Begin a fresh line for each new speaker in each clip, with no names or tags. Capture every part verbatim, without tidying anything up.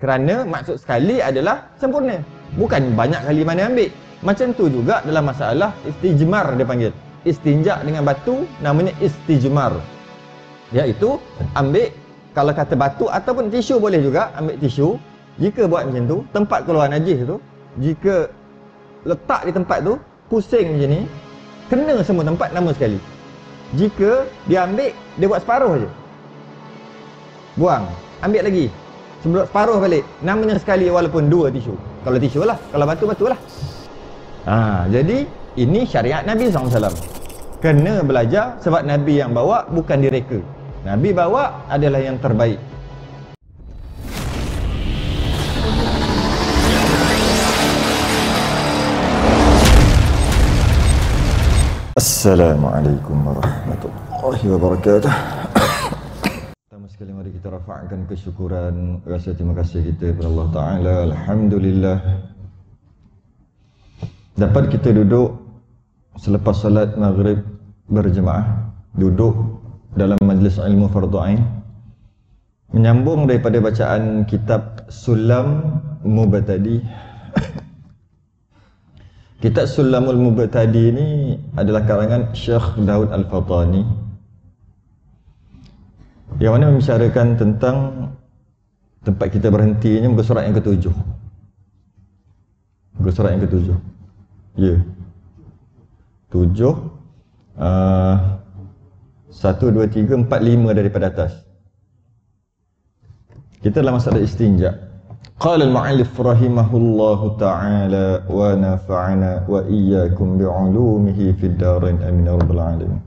Kerana maksud sekali adalah sempurna. Bukan banyak kali mana ambil. Macam tu juga dalam masalah istijmar dia panggil. Istinja dengan batu namanya istijmar. Iaitu ambil, kalau kata batu ataupun tisu boleh juga, ambil tisu. Jika buat macam tu, tempat keluar najis tu, jika letak di tempat tu, pusing macam ni, kena semua tempat nama sekali. Jika dia ambil, dia buat separuh je, buang, ambil lagi, sebelum separuh balik, namanya sekali walaupun dua tisu. Kalau tisu lah, kalau batu, batu lah. Ha, jadi ini syariat Nabi sallallahu alaihi wasallam. Kena belajar sebab Nabi yang bawa, bukan direka. Nabi bawa adalah yang terbaik. Assalamualaikum warahmatullahi wabarakatuh. Pertama sekali mari kita rafa'kan kesyukuran, rasa terima kasih kita kepada Allah Ta'ala. Alhamdulillah dapat kita duduk selepas salat maghrib berjemaah, duduk dalam majlis ilmu fardu ain, menyambung daripada bacaan kitab Sulam Mubtadi. Kitab Sulamul Mubtadi ini adalah karangan Syekh Daud Al-Fatani, yang mana membicarakan tentang tempat kita berhentinya muka surat yang ketujuh. Muka surat yang ketujuh. Ya. Tujuh. Uh, satu, dua, tiga, empat, lima daripada atas. Kita dalam masalah istinja. Qala al-mu'allif rahimahullahu ta'ala wa nafa'ana wa iyyakum bi'ulumihi fid darain amin ya rabbal alamin.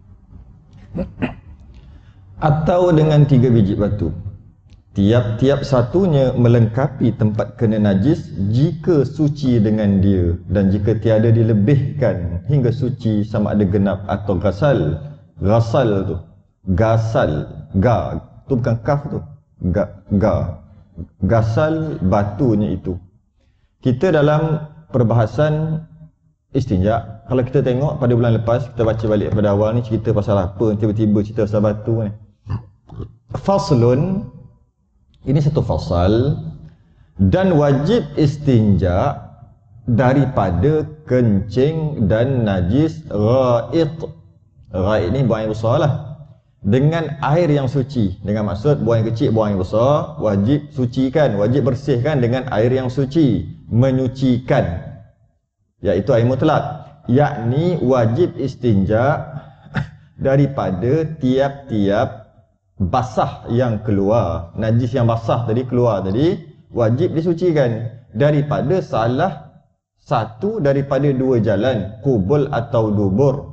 Atau dengan tiga biji batu, tiap-tiap satunya melengkapi tempat kena najis jika suci dengan dia, dan jika tiada dilebihkan hingga suci sama ada genap atau gasal. Gasal tu, gasal, ga, tu bukan kaf tu, ga, ga. Gasal batunya itu. Kita dalam perbahasan istinja, kalau kita tengok pada bulan lepas, kita baca balik pada awal ni, cerita pasal apa, tiba-tiba cerita pasal batu ni. Faslun, ini satu fasal. Dan wajib istinja daripada kencing dan najis ghaid. Ghaid ni buang air besar lah, dengan air yang suci. Dengan maksud buang yang kecil, buang yang besar, wajib sucikan, wajib bersihkan dengan air yang suci, menyucikan, iaitu air mutlak. Yakni wajib istinja daripada tiap-tiap basah yang keluar, najis yang basah tadi keluar tadi, wajib disucikan daripada salah satu daripada dua jalan, kubul atau dubur.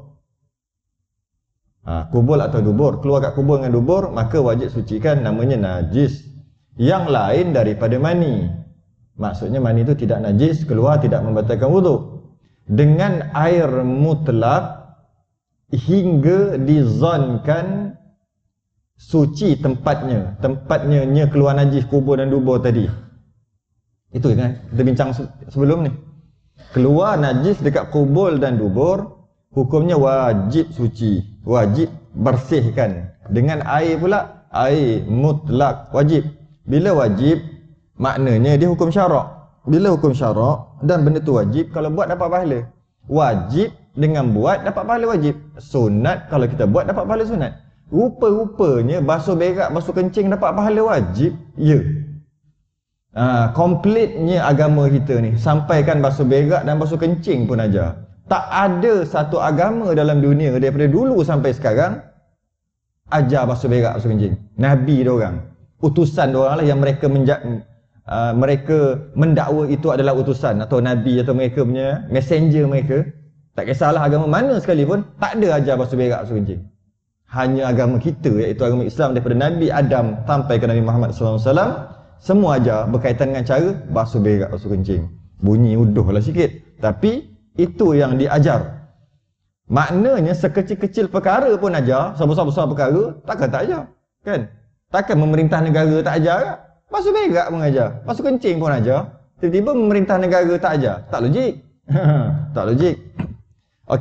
Ha, kubul atau dubur, keluar kat kubul dengan dubur, maka wajib sucikan, namanya najis. Yang lain daripada mani, maksudnya mani itu tidak najis, keluar tidak membatalkan wuduk, dengan air mutlak hingga dizankan suci tempatnya, tempatnya nya keluar najis kubur dan dubur tadi. Itu kan kita bincang sebelum ni. Keluar najis dekat kubur dan dubur, hukumnya wajib suci, wajib bersihkan dengan air pula, air mutlak, wajib. Bila wajib, maknanya dia hukum syarak. Bila hukum syarak dan benda tu wajib, kalau buat dapat pahala. Wajib dengan buat dapat pahala wajib. Sunat kalau kita buat dapat pahala sunat. Rupa-rupanya basuh berak, basuh kencing dapat pahala wajib. Ya. Ha, komplitnya agama kita ni, sampaikan basuh berak dan basuh kencing pun ajar. Tak ada satu agama dalam dunia daripada dulu sampai sekarang ajar basuh berak, basuh kencing. Nabi diorang, utusan diorang lah yang mereka menja uh, mereka mendakwa itu adalah utusan atau nabi atau mereka punya messenger mereka. Tak kisahlah agama mana sekalipun, tak ada ajar basuh berak, basuh kencing. Hanya agama kita, iaitu agama Islam, daripada Nabi Adam sampai ke Nabi Muhammad sallallahu alaihi wasallam, semua ajar berkaitan dengan cara basuh berak, basuh kencing. Bunyi uduh lah sikit, tapi itu yang diajar. Maknanya sekecil-kecil perkara pun ajar, sebesar-besar perkara takkan tak ajar, kan? Takkan memerintah negara tak ajar kan? Basuh berak pun ajar, basuh kencing pun ajar. Tiba-tiba memerintah negara tak ajar, tak logik. Tak logik. Okey,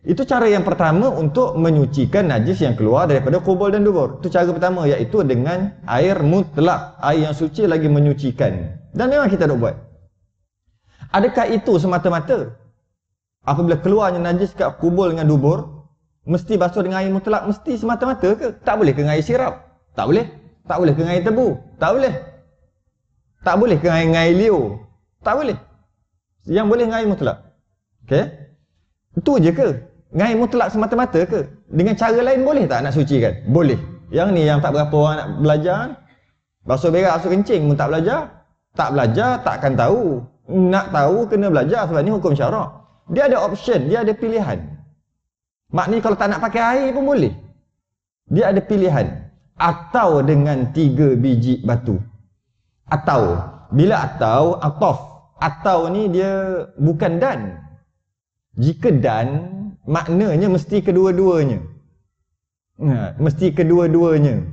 Itu cara yang pertama untuk menyucikan najis yang keluar daripada kubul dan dubur. Itu cara pertama, iaitu dengan air mutlak. Air yang suci lagi menyucikan. Dan memang kita nak buat. Adakah itu semata-mata? Apabila keluarnya najis kat kubul dengan dubur, mesti basuh dengan air mutlak? Mesti semata-mata ke? Tak boleh ke dengan air sirap? Tak boleh. Tak boleh ke dengan air tebu? Tak boleh. Tak boleh ke dengan air liur? Tak boleh. Yang boleh dengan air mutlak. Okey? Itu je ke? Dengan air mutlak semata-mata ke? Dengan cara lain boleh tak nak sucikan? Boleh. Yang ni yang tak berapa orang nak belajar. Basuh berak, basuh kencing pun tak belajar. Tak belajar, takkan tahu. Nak tahu, kena belajar sebab ni hukum syarak. Dia ada option, dia ada pilihan. Maknanya kalau tak nak pakai air pun boleh. Dia ada pilihan. Atau dengan tiga biji batu. Atau. Bila atau, atof. Atau ni dia bukan dan. Jika dan, maknanya mesti kedua-duanya. Ha, mesti kedua-duanya.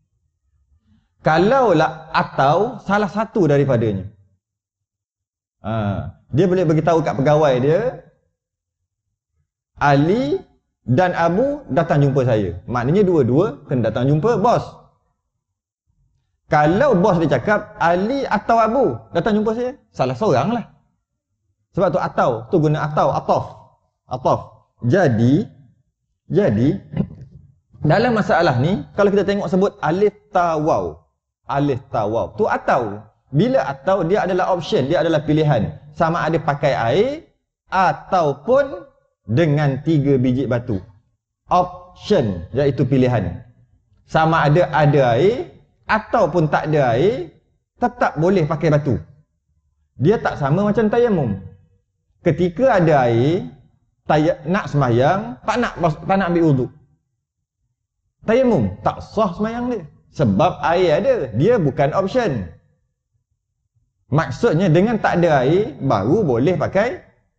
Kalaulah atau salah satu daripadanya. Ha, dia boleh beritahu kat pegawai dia, Ali dan Abu datang jumpa saya. Maknanya dua-dua kena datang jumpa bos. Kalau bos dia cakap Ali atau Abu datang jumpa saya, salah seorang lah. Sebab tu atau, tu guna atau, atof. Atof. Jadi, jadi, dalam masalah ni, kalau kita tengok sebut alif tawaw. Alif tawaw. Tu atau. Bila atau, dia adalah option, dia adalah pilihan. Sama ada pakai air, ataupun dengan tiga biji batu. Option, iaitu pilihan. Sama ada ada air, ataupun tak ada air, tetap boleh pakai batu. Dia tak sama macam tayamum. Ketika ada air, tay- nak sembahyang, tak nak tak nak ambil wuduk. Tayamum, tak sah sembahyang dia. Sebab air ada, dia bukan option. Maksudnya dengan tak ada air, baru boleh pakai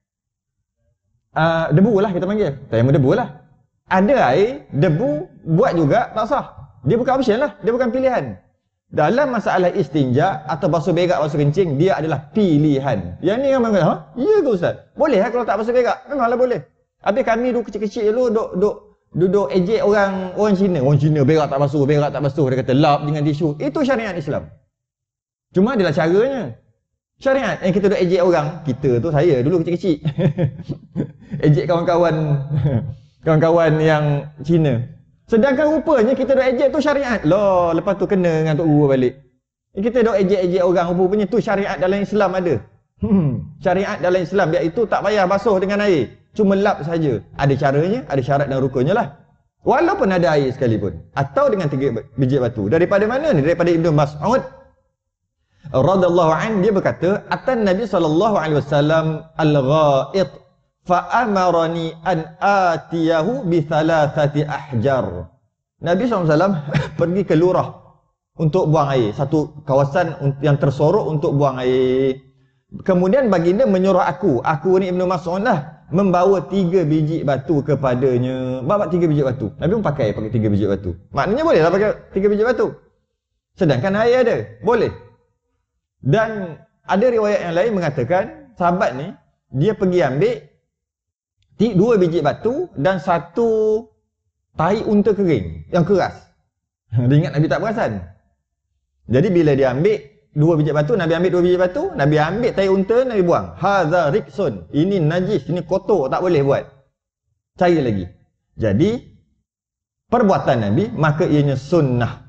uh, debu lah kita panggil. Tayamum debu lah. Ada air, debu, buat juga, tak sah. Dia bukan option lah, dia bukan pilihan. Dalam masalah istinja atau basuh berak, basuh kencing, dia adalah pilihan. Yang ni orang kata, ha? Ya ke Ustaz? Boleh lah kalau tak basuh berak? Memanglah boleh. Habis kami dulu kecil-kecil dulu, duk, duk, duduk ejek orang orang Cina. Orang Cina berak tak basuh, berak tak basuh. Dia kata lap dengan tisu. Itu syariat Islam. Cuma adalah caranya. Syariat yang kita duk ejek orang, kita tu saya dulu kecil-kecil. Ejek kawan-kawan kawan-kawan yang Cina. Sedangkan rupanya kita duk ejek tu syariat. Loh, lepas tu kena dengan Tok Guru balik. Kita duk ejek-ejek orang, rupanya tu syariat dalam Islam ada. Hmm, syariat dalam Islam iaitu tak payah basuh dengan air. Cuma lap saja. Ada caranya, ada syarat dan rukunnya lah. Walaupun ada air sekalipun. Atau dengan tiga biji batu. Daripada mana ni? Daripada Ibnu Mas'ud radhiyallahu an, dia berkata, atan Nabi sallallahu alaihi wasallam al-gha'id fa amarani an atiyahu bi thalathati ahjar. Nabi sallallahu alaihi wasallam pergi ke lurah untuk buang air, satu kawasan yang tersorok untuk buang air. Kemudian baginda menyuruh aku, aku ni Ibnu Mas'ud lah, membawa tiga biji batu kepadanya. Bawa tiga biji batu. Nabi pun pakai pakai tiga biji batu. Maknanya boleh lah pakai tiga biji batu. Sedangkan air ada, boleh. Dan ada riwayat yang lain mengatakan sahabat ni dia pergi ambil dua biji batu dan satu tahi unta kering yang keras. Dia ingat Nabi tak perasan. Jadi bila dia ambil dua biji batu, Nabi ambil dua biji batu, Nabi ambil tahi unta, Nabi buang. Hadza riksun. Ini najis, ini kotor, tak boleh buat. Cari lagi. Jadi perbuatan Nabi maka ianya sunnah.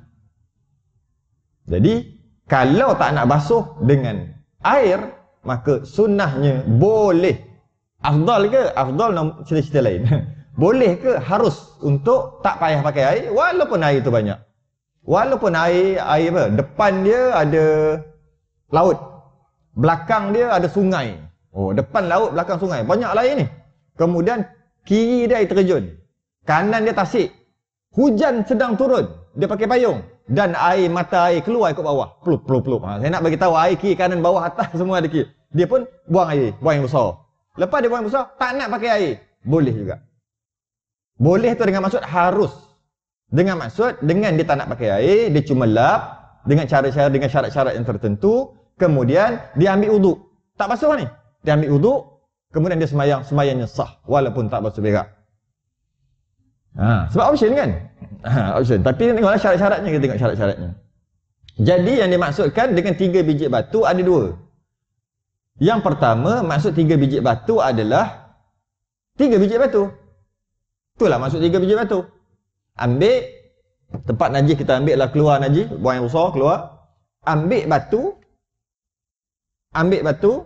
Jadi kalau tak nak basuh dengan air, maka sunnahnya boleh. Afdal ke? Afdal cerita-cerita lain. Boleh ke? Harus untuk tak payah pakai air, walaupun air itu banyak. Walaupun air, air apa? Depan dia ada laut. Belakang dia ada sungai. Oh, depan laut, belakang sungai. Banyak air ni. Kemudian kiri dia air terjun. Kanan dia tasik. Hujan sedang turun. Dia pakai payung. Dan air, mata air keluar ikut bawah. Plup, plup, plup. Ha, saya nak bagi tahu air kiri, kanan, bawah, atas semua ada kiri. Dia pun buang air, buang yang besar. Lepas dia buang yang besar, tak nak pakai air. Boleh juga. Boleh tu dengan maksud harus. Dengan maksud, dengan dia tak nak pakai air, dia cuma lap. Dengan cara-cara, dengan syarat-syarat yang tertentu. Kemudian, dia ambil uduk. Tak basuh ni. Dia ambil uduk. Kemudian dia semayang, semayangnya sah. Walaupun tak basuh berak. Ha, sebab option kan? Ha, option. Tapi tengoklah syarat-syaratnya, kita tengok syarat-syaratnya. Jadi yang dimaksudkan dengan tiga biji batu ada dua. Yang pertama, maksud tiga biji batu adalah tiga biji batu. Itulah maksud tiga biji batu. Ambil tempat najis, kita ambil lah keluar najis, buang yang besar keluar. Ambil batu. Ambil batu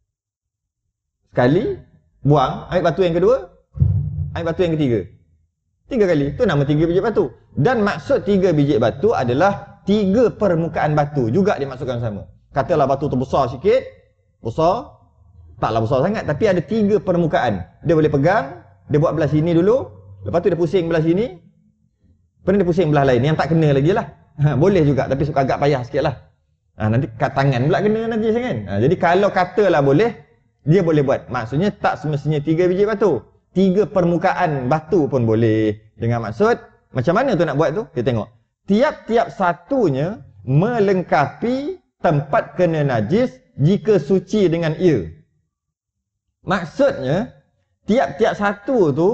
sekali, buang. Ambil batu yang kedua, ambil batu yang ketiga. Tiga kali. Itu nama tiga biji batu. Dan maksud tiga biji batu adalah tiga permukaan batu juga dimaksudkan sama. Katalah batu tu besar sikit, besar, taklah besar sangat, tapi ada tiga permukaan. Dia boleh pegang, dia buat belah sini dulu, lepas tu dia pusing belah sini, lepas dia pusing belah lain, yang tak kena lagi lah. Ha, boleh juga, tapi suka agak payah sikit lah. Ha, nanti kat tangan pula kena nanti kan. Ha, jadi kalau katalah boleh, dia boleh buat. Maksudnya tak semestinya tiga biji batu. Tiga permukaan batu pun boleh. Dengan maksud, macam mana tu nak buat tu? Kita tengok. Tiap-tiap satunya melengkapi tempat kena najis jika suci dengan ia. Maksudnya, tiap-tiap satu tu,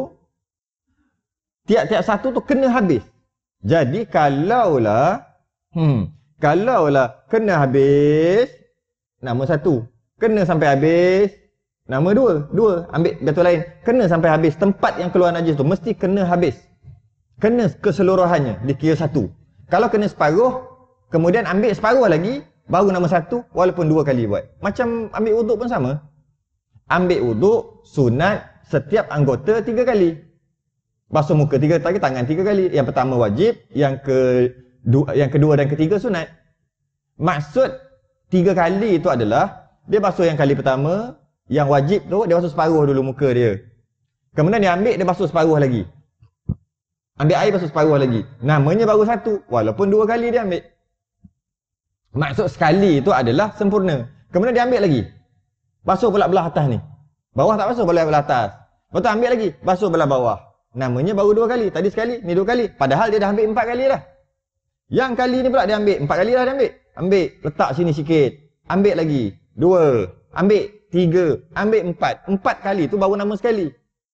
tiap-tiap satu tu kena habis. Jadi, kalaulah, hmm, kalaulah kena habis, nama satu. Kena sampai habis, nama dua. Dua, ambil batu lain. Kena sampai habis. Tempat yang keluar najis tu, mesti kena habis. Kena keseluruhannya, dikira satu. Kalau kena separuh, kemudian ambil separuh lagi, baru nama satu, walaupun dua kali buat. Macam ambil wuduk pun sama. Ambil wuduk, sunat, setiap anggota tiga kali. Basuh muka tiga kali, tangan tiga kali. Yang pertama wajib, yang kedua, yang kedua dan ketiga sunat. Maksud tiga kali itu adalah, dia basuh yang kali pertama, yang wajib tu, dia basuh separuh dulu muka dia. Kemudian dia ambil, dia basuh separuh lagi. Ambil air basuh separuh lagi. Namanya baru satu. Walaupun dua kali dia ambil. Maksud sekali itu adalah sempurna. Kemudian dia ambil lagi. Basuh pula belah atas ni. Bawah tak basuh, belah belah atas. Lepas tu ambil lagi. Basuh belah bawah. Namanya baru dua kali. Tadi sekali, ni dua kali. Padahal dia dah ambil empat kali dah. Yang kali ni pula dia ambil. Empat kali dah dia ambil. Ambil. Letak sini sikit. Ambil lagi. Dua. Ambil. Tiga. Ambil empat. Empat kali tu baru nama sekali.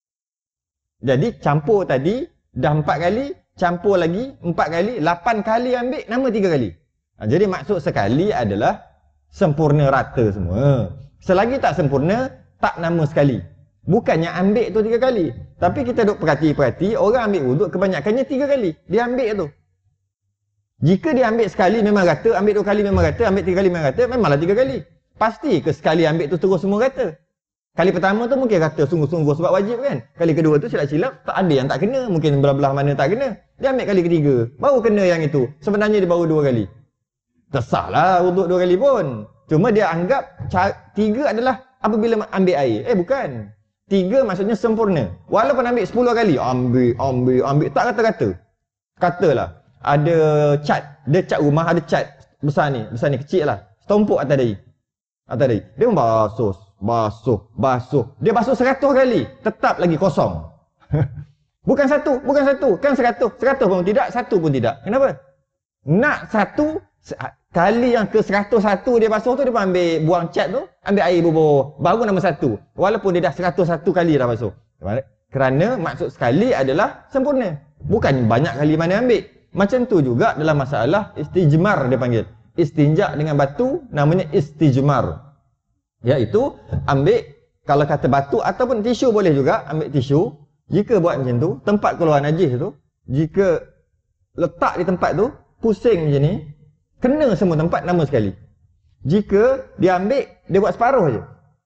Jadi campur tadi. Dah empat kali, campur lagi, empat kali, lapan kali ambil, nama tiga kali. Ha, jadi maksud sekali adalah sempurna rata semua. Selagi tak sempurna, tak nama sekali. Bukannya ambil tu tiga kali. Tapi kita duk perhati-perhati, orang ambil wuduk kebanyakannya tiga kali. Dia ambil tu. Jika dia ambil sekali memang rata, ambil dua kali memang rata, ambil tiga kali memang rata, memanglah tiga kali. Pasti ke sekali ambil tu terus semua rata? Kali pertama tu mungkin kata sungguh-sungguh sebab wajib kan. Kali kedua tu silap-silap, tak ada yang tak kena. Mungkin belah-belah mana tak kena. Dia ambil kali ketiga, baru kena yang itu. Sebenarnya dia baru dua kali. Tersahlah untuk dua kali pun. Cuma dia anggap tiga adalah apabila ambil air. Eh bukan. Tiga maksudnya sempurna. Walaupun ambil sepuluh kali, ambil, ambil, ambil. Tak kata-kata. Katalah, ada cat. Dia cat rumah, ada cat besar ni. Besar ni, kecil lah. Setumpuk atas dahi. Atas dahi. Dia membasuh. Basuh, basuh. Dia basuh seratus kali. Tetap lagi kosong. Bukan satu, bukan satu. Kan seratus. Seratus pun tidak, satu pun tidak. Kenapa? Nak satu, kali yang ke seratus satu dia basuh tu, dia pun ambil buang cat tu, ambil air bubur. Baru nama satu. Walaupun dia dah seratus satu kali dah basuh. Kerana maksud sekali adalah sempurna. Bukan banyak kali mana ambil. Macam tu juga dalam masalah istijmar dia panggil. Istinja dengan batu, namanya istijmar. Iaitu ambil, kalau kata batu ataupun tisu boleh juga, ambil tisu. Jika buat macam tu, tempat keluar najis tu, jika letak di tempat tu, pusing macam ni, kena semua tempat nama sekali. Jika dia ambil, dia buat separuh je,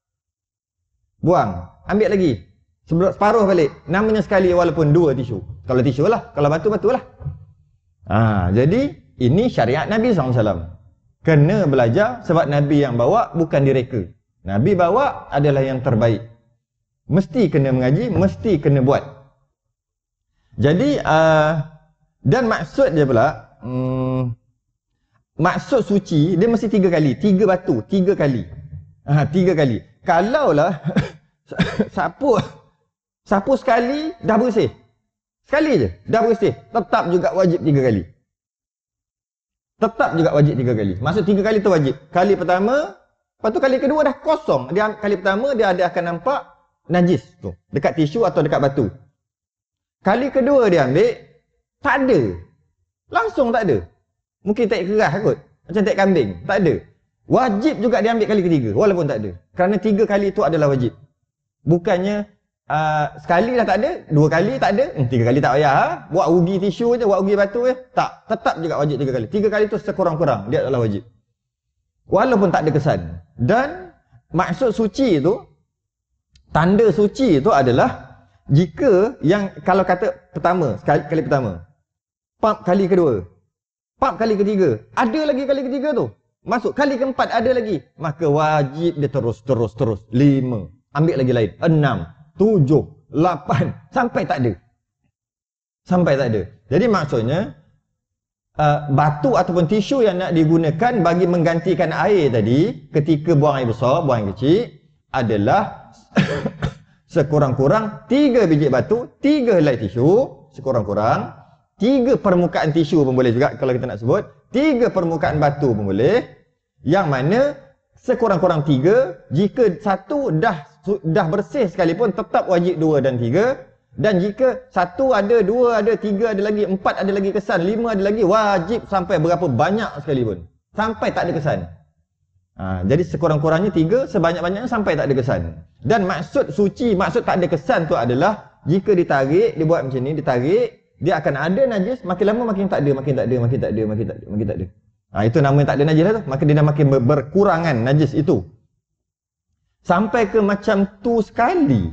buang, ambil lagi, sebelum separuh balik, namanya sekali walaupun dua tisu. Kalau tisu lah, kalau batu, batu lah. Ha, jadi, ini syariat Nabi sallallahu alaihi wasallam. Kena belajar sebab Nabi yang bawa, bukan direka. Nabi bawa adalah yang terbaik. Mesti kena mengaji, mesti kena buat. Jadi, uh, dan maksud dia pula, um, maksud suci, dia mesti tiga kali. Tiga batu, tiga kali. Ha, tiga kali. Kalaulah, sapu, sapu sekali, dah bersih. Sekali je, dah bersih. Tetap juga wajib tiga kali. Tetap juga wajib tiga kali. Maksud tiga kali tu wajib. Kali pertama, lepas tu kali kedua dah kosong. Dia kali pertama dia ada akan nampak najis tu dekat tisu atau dekat batu. Kali kedua dia ambil, tak ada. Langsung tak ada. Mungkin tak keras kot. Macam tak kambing. Tak ada. Wajib juga dia ambil kali ketiga. Walaupun tak ada. Kerana tiga kali itu adalah wajib. Bukannya uh, sekali dah tak ada, dua kali tak ada, hmm, tiga kali tak payah. Ha? Buat rugi tisu je, buat rugi batu je. Tak. Tetap juga wajib tiga kali. Tiga kali itu sekurang-kurang. Dia adalah wajib. Walaupun tak ada kesan. Dan maksud suci itu, tanda suci itu adalah jika yang kalau kata pertama, sekali kali pertama, pap kali kedua, pap kali ketiga, ada lagi kali ketiga tu. Masuk kali keempat ada lagi, maka wajib dia terus terus terus lima, ambil lagi lain, enam, tujuh, lapan, sampai tak ada. Sampai tak ada. Jadi maksudnya uh, batu ataupun tisu yang nak digunakan bagi menggantikan air tadi ketika buang air besar, buang air kecil adalah sekurang-kurang tiga biji batu, tiga helai tisu, sekurang-kurang tiga permukaan tisu pun boleh juga kalau kita nak sebut, tiga permukaan batu pun boleh, yang mana sekurang-kurang tiga, jika satu dah dah bersih sekalipun tetap wajib dua dan tiga, dan jika satu ada, dua ada, tiga ada lagi, empat ada lagi kesan, lima ada lagi, wajib sampai berapa banyak sekalipun, sampai tak ada kesan. Ha, jadi sekurang-kurangnya tiga, sebanyak-banyaknya sampai tak ada kesan. Dan maksud suci, maksud tak ada kesan tu adalah jika ditarik, dia buat macam ni, ditarik, dia akan ada najis, makin lama makin tak ada, makin tak ada, makin tak ada, makin tak ada, makin tak ada. Ha, itu namanya tak ada najis lah tu. Maka dia dah makin ber berkurangan najis itu. Sampai ke macam tu sekali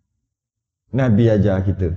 Nabi ajar kita.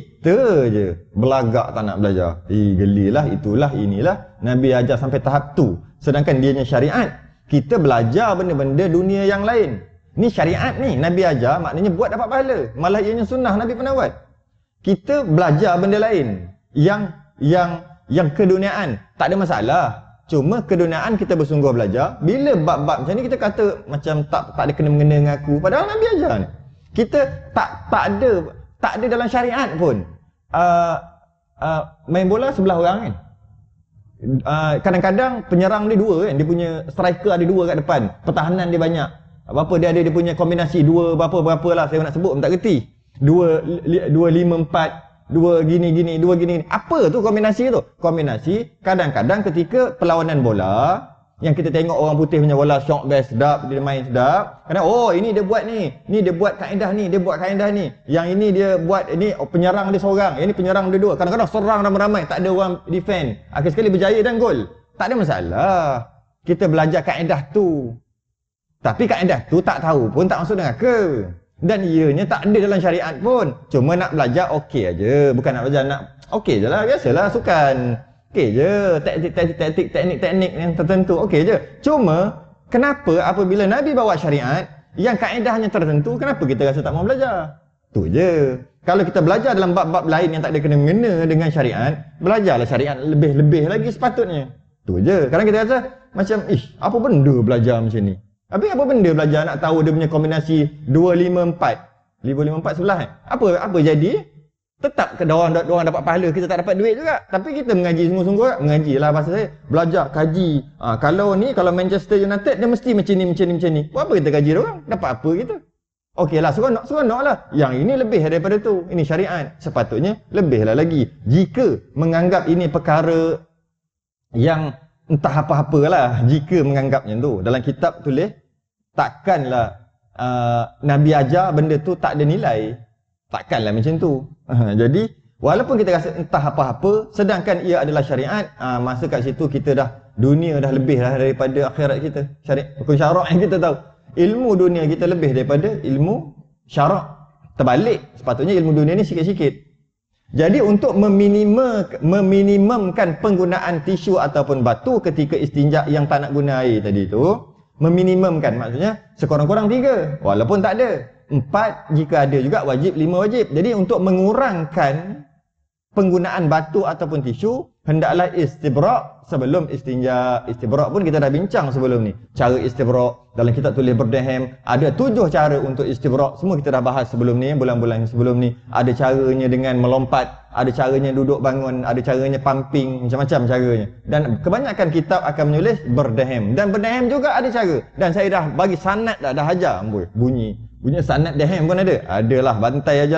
Kita je belagak tak nak belajar. Eh, gelilah, itulah, inilah. Nabi ajar sampai tahap tu. Sedangkan dianya syariat. Kita belajar benda-benda dunia yang lain. Ni syariat ni, Nabi ajar, maknanya buat dapat pahala. Malah ianya sunnah, Nabi pernah buat. Kita belajar benda lain yang yang yang keduniaan, tak ada masalah. Cuma keduniaan kita bersungguh belajar. Bila bab-bab macam ni kita kata macam tak tak ada kena-mengena dengan aku, padahal Nabi ajar ni. Kita tak tak ada tak ada dalam syariat pun. Uh, uh, main bola sebelah orang kan. Kadang-kadang uh, penyerang dia dua kan, dia punya striker ada dua kat depan, pertahanan dia banyak. Apa dia ada dia punya kombinasi dua berapa berapa lah saya nak sebut pun tak kerti. Dua li, dua lima empat, dua gini gini, dua gini. Apa tu kombinasi tu? Kombinasi kadang-kadang ketika perlawanan bola yang kita tengok orang putih punya bola syok best sedap, dia main sedap. Kadang oh ini dia buat ni, ni dia buat kaedah ni, dia buat kaedah ni. Yang ini dia buat ini oh, penyerang dia seorang, yang ini penyerang dia dua. Kadang-kadang serang ramai-ramai, tak ada orang defend. Akhir sekali berjaya dan gol. Tak ada masalah. Kita belajar kaedah tu. Tapi kaedah tu tak tahu pun tak masuk neraka. Dan ianya tak ada dalam syariat pun. Cuma nak belajar okey aja, bukan nak belajar nak okey je lah, biasalah sukan. Okey je, taktik-taktik, teknik-teknik yang tertentu, okey je. Cuma, kenapa apabila Nabi bawa syariat yang kaedahnya tertentu, kenapa kita rasa tak mau belajar? Tu je. Kalau kita belajar dalam bab-bab lain yang tak ada kena-mengena dengan syariat, belajarlah syariat lebih-lebih lagi sepatutnya. Tu je. Kadang kita rasa macam, ish, apa benda belajar macam ni? Habis apa benda belajar nak tahu dia punya kombinasi dua lima empat. dua lima empat sebelah kan? Apa apa jadi? Tetap ke orang orang dapat pahala, kita tak dapat duit juga. Tapi kita mengaji sungguh-sungguh, mengajilah bahasa saya, belajar, kaji. Ha, kalau ni kalau Manchester United dia mesti macam ni macam ni macam ni. Buat apa kita kaji dia orang? Dapat apa kita? Okeylah, seronok seronoklah. Yang ini lebih daripada tu. Ini syariat. Sepatutnya lebihlah lagi. Jika menganggap ini perkara yang entah apa-apalah, jika menganggapnya tu dalam kitab tulis takkanlah uh, Nabi ajar benda tu tak ada nilai, takkanlah macam tu. Uh, jadi walaupun kita rasa entah apa-apa, sedangkan ia adalah syariat, uh, masa kat situ kita dah dunia dah lebih lah daripada akhirat kita. Syariat hukum syarak yang kita tahu, ilmu dunia kita lebih daripada ilmu syarak. Terbalik, sepatutnya ilmu dunia ni sikit-sikit. Jadi untuk meminima, meminimumkan penggunaan tisu ataupun batu ketika istinja yang tak nak guna air tadi tu, meminimumkan maksudnya sekurang-kurang tiga, walaupun tak ada. Empat jika ada juga wajib, lima wajib. Jadi untuk mengurangkan penggunaan batu ataupun tisu, hendaklah istibrak sebelum istinja. Istibrak pun kita dah bincang sebelum ni. Cara istibrak dalam kitab tulis Burdeham, ada tujuh cara untuk istibrak. Semua kita dah bahas sebelum ni, bulan-bulan sebelum ni. Ada caranya dengan melompat, ada caranya duduk bangun, ada caranya pumping, macam-macam caranya. Dan kebanyakan kitab akan menulis Burdeham. Dan Burdeham juga ada cara. Dan saya dah bagi sanad dah, dah hajar. Amboi, bunyi. Bunyi sanad Deham pun ada. Adalah, bantai ajalah.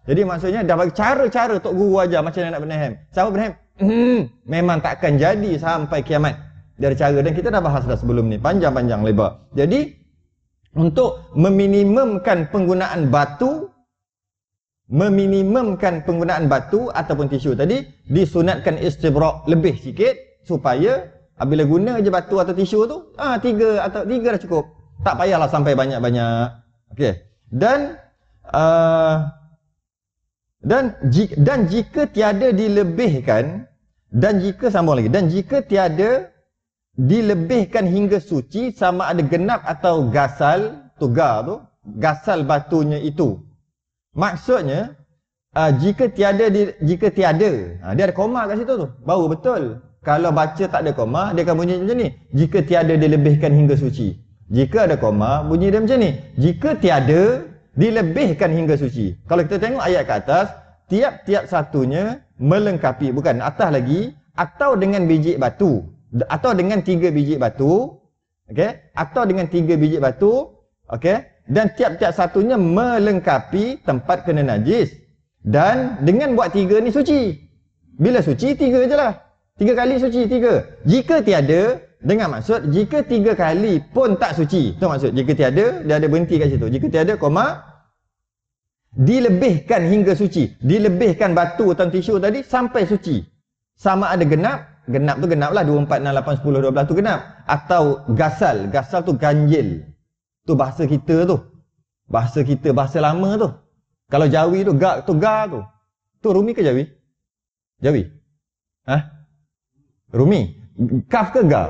Jadi maksudnya dah bagi cara-cara Tok Guru ajar macam mana nak bernahem. Siapa bernahem? Hmm, memang takkan jadi sampai kiamat. Dari cara, dan kita dah bahas dah sebelum ni, panjang-panjang lebar. Jadi untuk meminimumkan penggunaan batu, meminimumkan penggunaan batu ataupun tisu tadi, disunatkan istibrak lebih sikit supaya apabila guna je batu atau tisu tu, ah tiga atau tiga dah cukup. Tak payahlah sampai banyak-banyak. Okey. Dan uh, dan jika, dan jika tiada dilebihkan, dan jika sambung lagi, dan jika tiada dilebihkan hingga suci, sama ada genap atau gasal, tu ga tu, gasal batunya itu. Maksudnya uh, jika tiada di, jika tiada, ha, dia ada koma kat situ tu, baru betul. Kalau baca tak ada koma, dia akan bunyi macam ni. Jika tiada dilebihkan hingga suci. Jika ada koma, bunyi dia macam ni. Jika tiada dilebihkan hingga suci. Kalau kita tengok ayat ke atas, tiap-tiap satunya melengkapi, bukan atas lagi, atau dengan biji batu, atau dengan tiga biji batu, okey, atau dengan tiga biji batu, okey, dan tiap-tiap satunya melengkapi tempat kena najis. Dan dengan buat tiga ni suci. Bila suci, tiga je lah. Tiga kali suci, tiga. Jika tiada, dengan maksud jika tiga kali pun tak suci. Itu maksud jika tiada, dia ada berhenti kat situ. Jika tiada, koma, dilebihkan hingga suci. Dilebihkan batu atau tisu tadi sampai suci. Sama ada genap, genap tu genap lah, dua, empat, enam, lapan, sepuluh, dua belas tu genap. Atau gasal, gasal tu ganjil. Tu bahasa kita tu. Bahasa kita, bahasa lama tu. Kalau Jawi tu, ga tu ga tu. Tu Rumi ke Jawi? Jawi? Hah? Rumi? Kaf ke ga?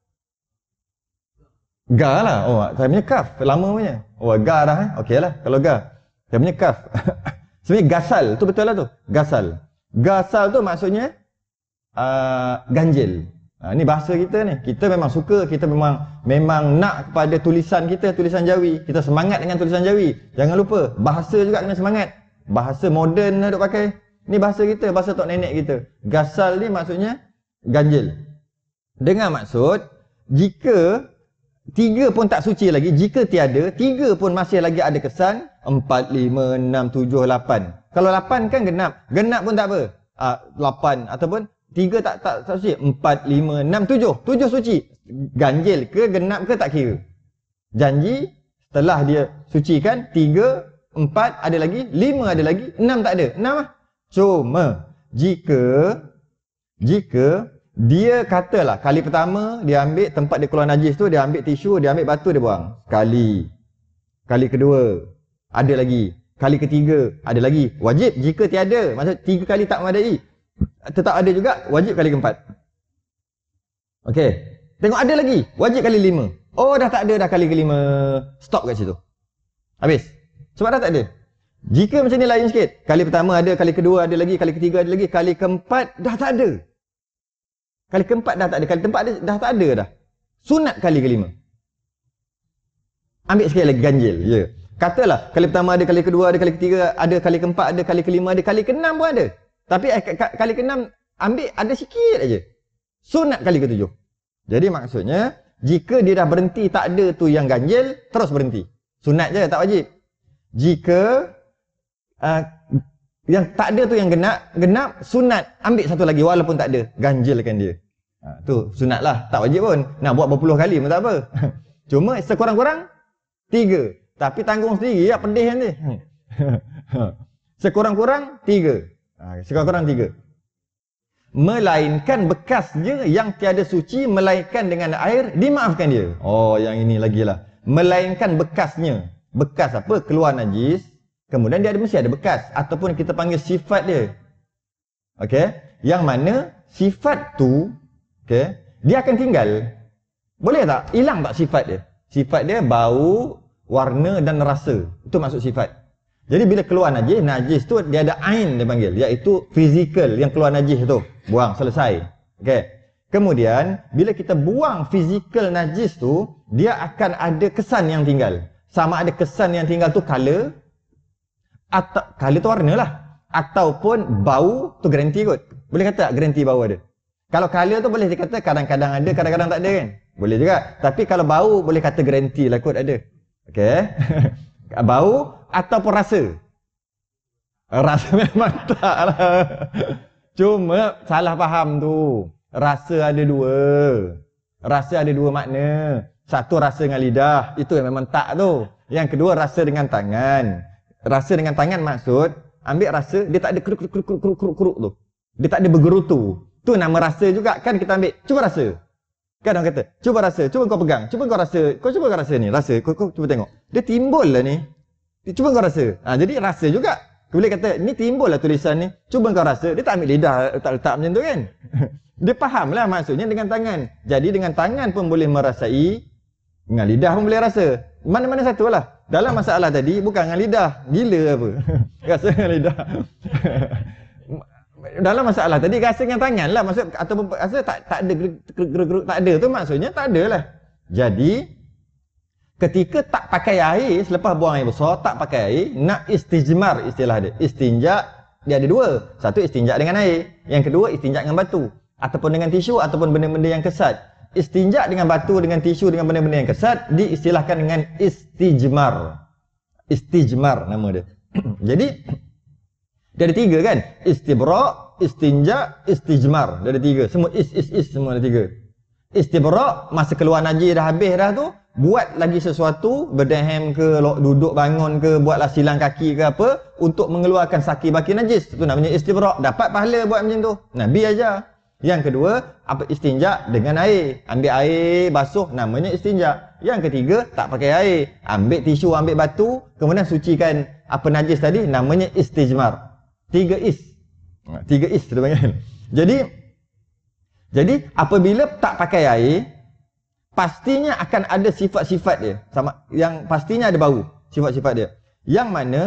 Ga lah. Oh, saya punya kaf. Lama punya. Oh, ga dah eh. Okey lah. Kalau ga. Saya punya kaf. Sebenarnya gasal. Tu betul lah tu. Gasal. Gasal tu maksudnya uh, ganjil. Ha, ni bahasa kita ni. Kita memang suka. Kita memang memang nak kepada tulisan kita. Tulisan Jawi. Kita semangat dengan tulisan Jawi. Jangan lupa. Bahasa juga kena semangat. Bahasa moden lah duk pakai. Ni bahasa kita. Bahasa tok nenek kita. Gasal ni maksudnya ganjil. Dengan maksud, jika tiga pun tak suci lagi, jika tiada, tiga pun masih lagi ada kesan, empat, lima, enam, tujuh, lapan. Kalau lapan kan genap. Genap pun tak apa. Ah, lapan ataupun tiga tak, tak, tak suci. empat, lima, enam, tujuh. tujuh suci. Ganjil ke, genap ke tak kira. Janji, setelah dia sucikan, tiga, empat ada lagi, lima ada lagi, enam tak ada. enam lah. Cuma, jika, jika, dia katalah kali pertama dia ambil tempat dia keluar najis tu, dia ambil tisu, dia ambil batu, dia buang. Sekali. Kali kedua ada lagi. Kali ketiga ada lagi. Wajib jika tiada. Maksud tiga kali tak memadai. Tetap ada juga, wajib kali keempat. Okey. Tengok ada lagi, wajib kali lima. Oh dah tak ada dah kali kelima. Stop kat situ. Habis. Sebab dah tak ada. Jika macam ni lain sikit. Kali pertama ada, kali kedua ada lagi, kali ketiga ada lagi, kali keempat dah tak ada. Kali keempat dah tak ada, kali keempat ada, dah tak ada dah. Sunat kali kelima. Ambil sekali lagi ganjil, ya. Yeah. Katalah kali pertama ada, kali kedua ada, kali ketiga ada, kali keempat ada, kali kelima ada, kali keenam pun ada. Tapi eh, kali keenam ambil ada sikit aja. Sunat kali ketujuh. Jadi maksudnya jika dia dah berhenti tak ada tu yang ganjil, terus berhenti. Sunat je, tak wajib. Jika uh, yang tak ada tu yang genap, genap, sunat. Ambil satu lagi walaupun tak ada. Ganjilkan dia. Ha, tu sunat lah. Tak wajib pun. Nak buat berpuluh kali pun tak apa. Cuma sekurang-kurang, tiga. Tapi tanggung sendiri ya, pedih nanti. Sekurang-kurang, tiga. Ha, sekurang-kurang tiga. Melainkan bekasnya yang tiada suci, melainkan dengan air, dimaafkan dia. Oh, yang ini lagi lah. Melainkan bekasnya. Bekas apa? Keluar najis. Kemudian dia ada, mesti ada bekas. Ataupun kita panggil sifat dia. Okey. Yang mana sifat tu, okey, dia akan tinggal. Boleh tak? Hilang tak sifat dia? Sifat dia bau, warna dan rasa. Itu maksud sifat. Jadi bila keluar najis, najis tu dia ada ain dia panggil. Iaitu fizikal yang keluar najis tu. Buang, selesai. Okey. Kemudian, bila kita buang fizikal najis tu, dia akan ada kesan yang tinggal. Sama ada kesan yang tinggal tu color, atau color tu warna lah, ataupun bau tu garanti kot. Boleh kata tak garanti bau ada? Kalau color tu boleh dikata kadang-kadang ada, kadang-kadang tak ada kan? Boleh juga. Tapi kalau bau boleh kata garanti lah kot ada. Okey. Bau ataupun rasa. Rasa memang tak lah. Cuma salah faham tu. Rasa ada dua. Rasa ada dua makna. Satu rasa dengan lidah. Itu yang memang tak tu. Yang kedua rasa dengan tangan. Rasa dengan tangan maksud, ambil rasa, dia tak ada keruk keruk keruk keruk keruk keruk tu. Dia tak ada bergerutu. Tu nama rasa juga kan kita ambil. Cuba rasa. Kan orang kata, cuba rasa, cuba kau pegang. Cuba kau rasa. Kau cuba kau rasa ni. Rasa. Kau, kau cuba tengok. Dia timbul lah ni. Cuba kau rasa. Ha, jadi rasa juga. Kau boleh kata, ni timbul lah tulisan ni. Cuba kau rasa. Dia tak ambil lidah, letak-letak macam tu kan. Dia faham lah maksudnya dengan tangan. Jadi dengan tangan pun boleh merasai. Dengan lidah pun boleh rasa. Mana-mana satu lah. Dalam masalah tadi, bukan dengan lidah. Gila apa. Rasa dengan lidah. Dalam masalah tadi, rasa dengan tangan lah. Maksud, ataupun rasa tak, tak ada geruk-geruk, tak ada tu maksudnya tak ada lah. Jadi, ketika tak pakai air, selepas buang air besar, tak pakai air, nak istijmar istilah dia. Istinja, dia ada dua. Satu istinja dengan air. Yang kedua istinja dengan batu. Ataupun dengan tisu, ataupun benda-benda yang kesat. Istinja dengan batu, dengan tisu, dengan benda-benda yang kesat, diistilahkan dengan istijmar. Istijmar nama dia. Jadi, dia ada tiga kan? Istibra, istinja, istijmar. Dia ada tiga. Semua is, is, is, semua ada tiga. Istibra, masa keluar najis dah habis dah tu, buat lagi sesuatu, berdehem ke, duduk bangun ke, buatlah silang kaki ke apa, untuk mengeluarkan saki baki najis. Itu namanya istibra. Dapat pahala buat macam tu. Nabi ajar. Yang kedua, apa istinja dengan air. Ambil air basuh, namanya istinja. Yang ketiga, tak pakai air. Ambil tisu, ambil batu, kemudian sucikan apa najis tadi, namanya istijmar. Tiga is. Tiga is tu panggil. Jadi, jadi apabila tak pakai air, pastinya akan ada sifat-sifat dia. Sama, yang pastinya ada bau, sifat-sifat dia. Yang mana,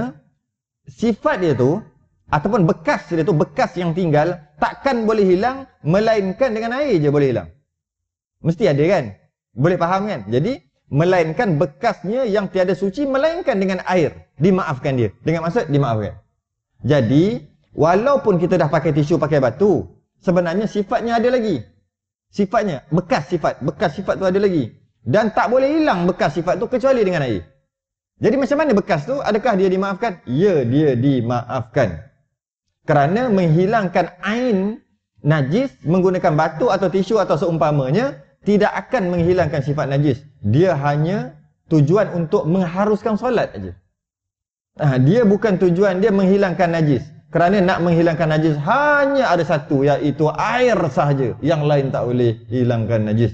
sifat dia tu, ataupun bekas dia tu, bekas yang tinggal, takkan boleh hilang, melainkan dengan air je boleh hilang. Mesti ada kan? Boleh faham kan? Jadi, melainkan bekasnya yang tiada suci, melainkan dengan air. Dimaafkan dia. Dengan maksud, dimaafkan. Jadi, walaupun kita dah pakai tisu, pakai batu, sebenarnya sifatnya ada lagi. Sifatnya, bekas sifat. Bekas sifat tu ada lagi. Dan tak boleh hilang bekas sifat tu kecuali dengan air. Jadi macam mana bekas tu? Adakah dia dimaafkan? Ya, dia dimaafkan. Kerana menghilangkan ain najis menggunakan batu atau tisu atau seumpamanya tidak akan menghilangkan sifat najis. Dia hanya tujuan untuk mengharuskan solat aja. Ha, dia bukan tujuan dia menghilangkan najis. Kerana nak menghilangkan najis hanya ada satu, iaitu air sahaja. Yang lain tak boleh hilangkan najis.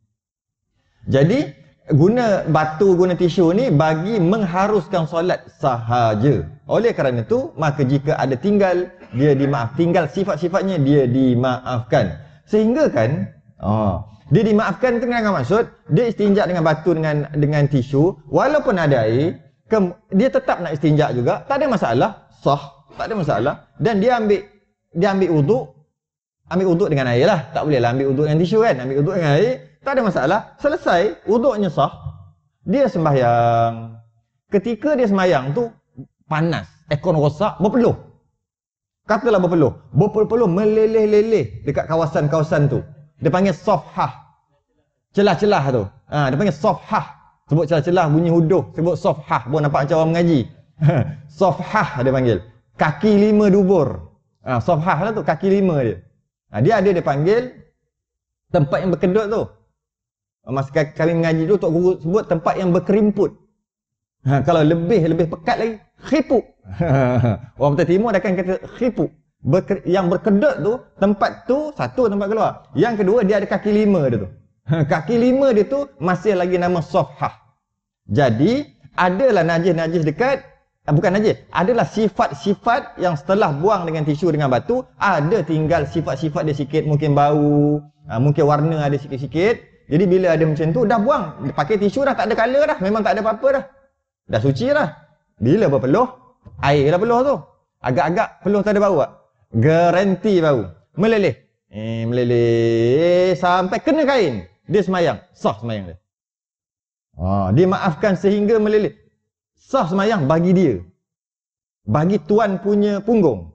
Jadi guna batu, guna tisu ni bagi mengharuskan solat sahaja. Oleh kerana itu, maka jika ada tinggal, dia dimaaf. Tinggal sifat-sifatnya, dia dimaafkan. Sehingga kan, oh, dia dimaafkan itu dengan maksud, dia istinja dengan batu, dengan dengan tisu, walaupun ada air, ke, dia tetap nak istinja juga, tak ada masalah, sah, tak ada masalah. Dan dia ambil dia ambil uduk, ambil uduk dengan air lah. Tak boleh lah ambil uduk dengan tisu kan, ambil uduk dengan air, tak ada masalah. Selesai, uduknya sah, dia sembahyang. Ketika dia sembahyang tu, panas, aircon rosak, berpeluh. Katalah berpeluh. Berpeluh meleleh-leleh dekat kawasan-kawasan tu. Dia panggil sofhah. Celah-celah tu. Ha, dia panggil sofhah. Sebut celah-celah, bunyi huduh. Sebut sofhah. Pun nampak macam orang mengaji. Sofhah dia panggil. Kaki lima dubur. Ha, sofhah lah tu, kaki lima dia. Ha, dia ada dia panggil tempat yang berkedut tu. Masa kami mengaji tu, Tok Guru sebut tempat yang berkerimput. Ha, kalau lebih, lebih pekat lagi, khipuk. Orang Betul Timur dia akan kata khipuk. Berke, yang berkedut tu, tempat tu, satu tempat keluar. Yang kedua, dia ada kaki lima dia tu. Kaki lima dia tu, masih lagi nama sofhah. Jadi, adalah najis-najis dekat, bukan najis, adalah sifat-sifat yang setelah buang dengan tisu, dengan batu, ada tinggal sifat-sifat dia sikit, mungkin bau, mungkin warna ada sikit-sikit. Jadi, bila ada macam tu, dah buang. Pakai tisu dah, tak ada colour dah, memang tak ada apa-apa dah. Dah suci dah. Bila berpeluh, air lah peluh tu. Agak-agak peluh tak ada bau tak? Garanti bau. Meleleh. Eh, meleleh. Sampai kena kain. Dia semayang. Sah semayang dia. Oh, dia maafkan sehingga meleleh. Sah semayang bagi dia. Bagi tuan punya punggung.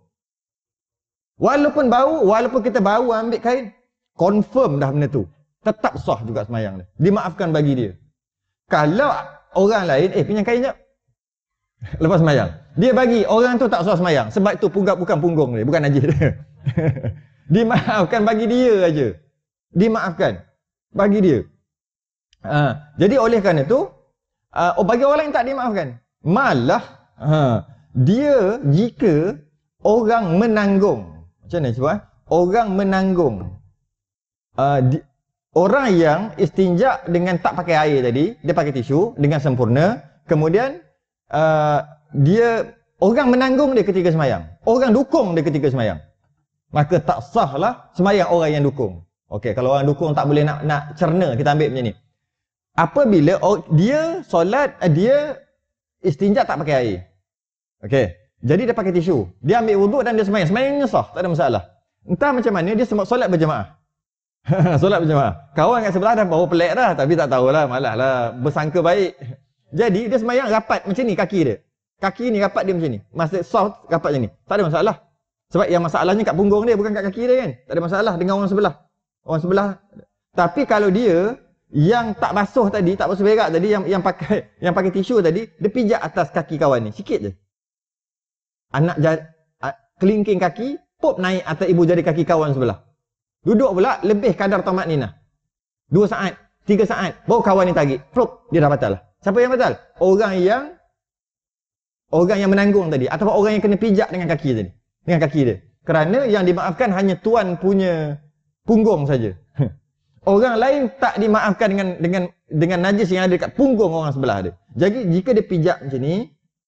Walaupun bau, walaupun kita bau ambil kain, confirm dah benda tu. Tetap sah juga semayang dia. Dimaafkan bagi dia. Kalau orang lain, eh pinjam kain jap. Lepas semayang. Dia bagi orang tu tak sah semayang. Sebab itu punggap bukan punggung dia, bukan najis dia. Dimaafkan bagi dia aja. Dimaafkan bagi dia. Ha, jadi oleh kerana itu, uh, oh, bagi orang yang tak dimaafkan. Malah ha, dia jika orang menanggung. Macam mana cuba? Orang menanggung. Uh, di, orang yang istinja dengan tak pakai air tadi, dia pakai tisu dengan sempurna. Kemudian Uh, dia orang menanggung dia ketika semayang, orang dukung dia ketika semayang, maka tak sahlah semayang orang yang dukung. Okey, kalau orang dukung tak boleh nak nak cerna, kita ambil macam ni. Apabila oh, dia solat, dia istinja tak pakai air. Okey, jadi dia pakai tisu, dia ambil wuduk dan dia semayang, semayangnya sah, tak ada masalah. Entah macam mana dia solat berjemaah. Solat berjemaah. Kawan kat sebelah dah bawa pelik dah, tapi tak tahulah, malah lah bersangka baik. Jadi dia semayang rapat macam ni kaki dia. Kaki ni rapat dia macam ni. Maksud soft rapat macam ni. Tak ada masalah. Sebab yang masalahnya kat punggung dia, bukan kat kaki dia kan. Tak ada masalah dengan orang sebelah. Orang sebelah. Tapi kalau dia yang tak basuh tadi, tak basuh berak tadi, yang yang pakai yang pakai tisu tadi, dia pijak atas kaki kawan ni sikit je. Anak jari, kelingking kaki pop naik atas ibu jari kaki kawan sebelah. Duduk pula lebih kadar tamat ninah. Dua saat, tiga saat, baru kawan ni tarik. Flop, dia dah batal lah. Siapa yang batal? Orang yang orang yang menanggung tadi, ataupun orang yang kena pijak dengan kaki tadi, dengan kaki dia. Kerana yang dimaafkan hanya tuan punya punggung saja. Orang lain tak dimaafkan dengan dengan dengan najis yang ada dekat punggung orang sebelah dia. Jadi jika dia pijak macam ni,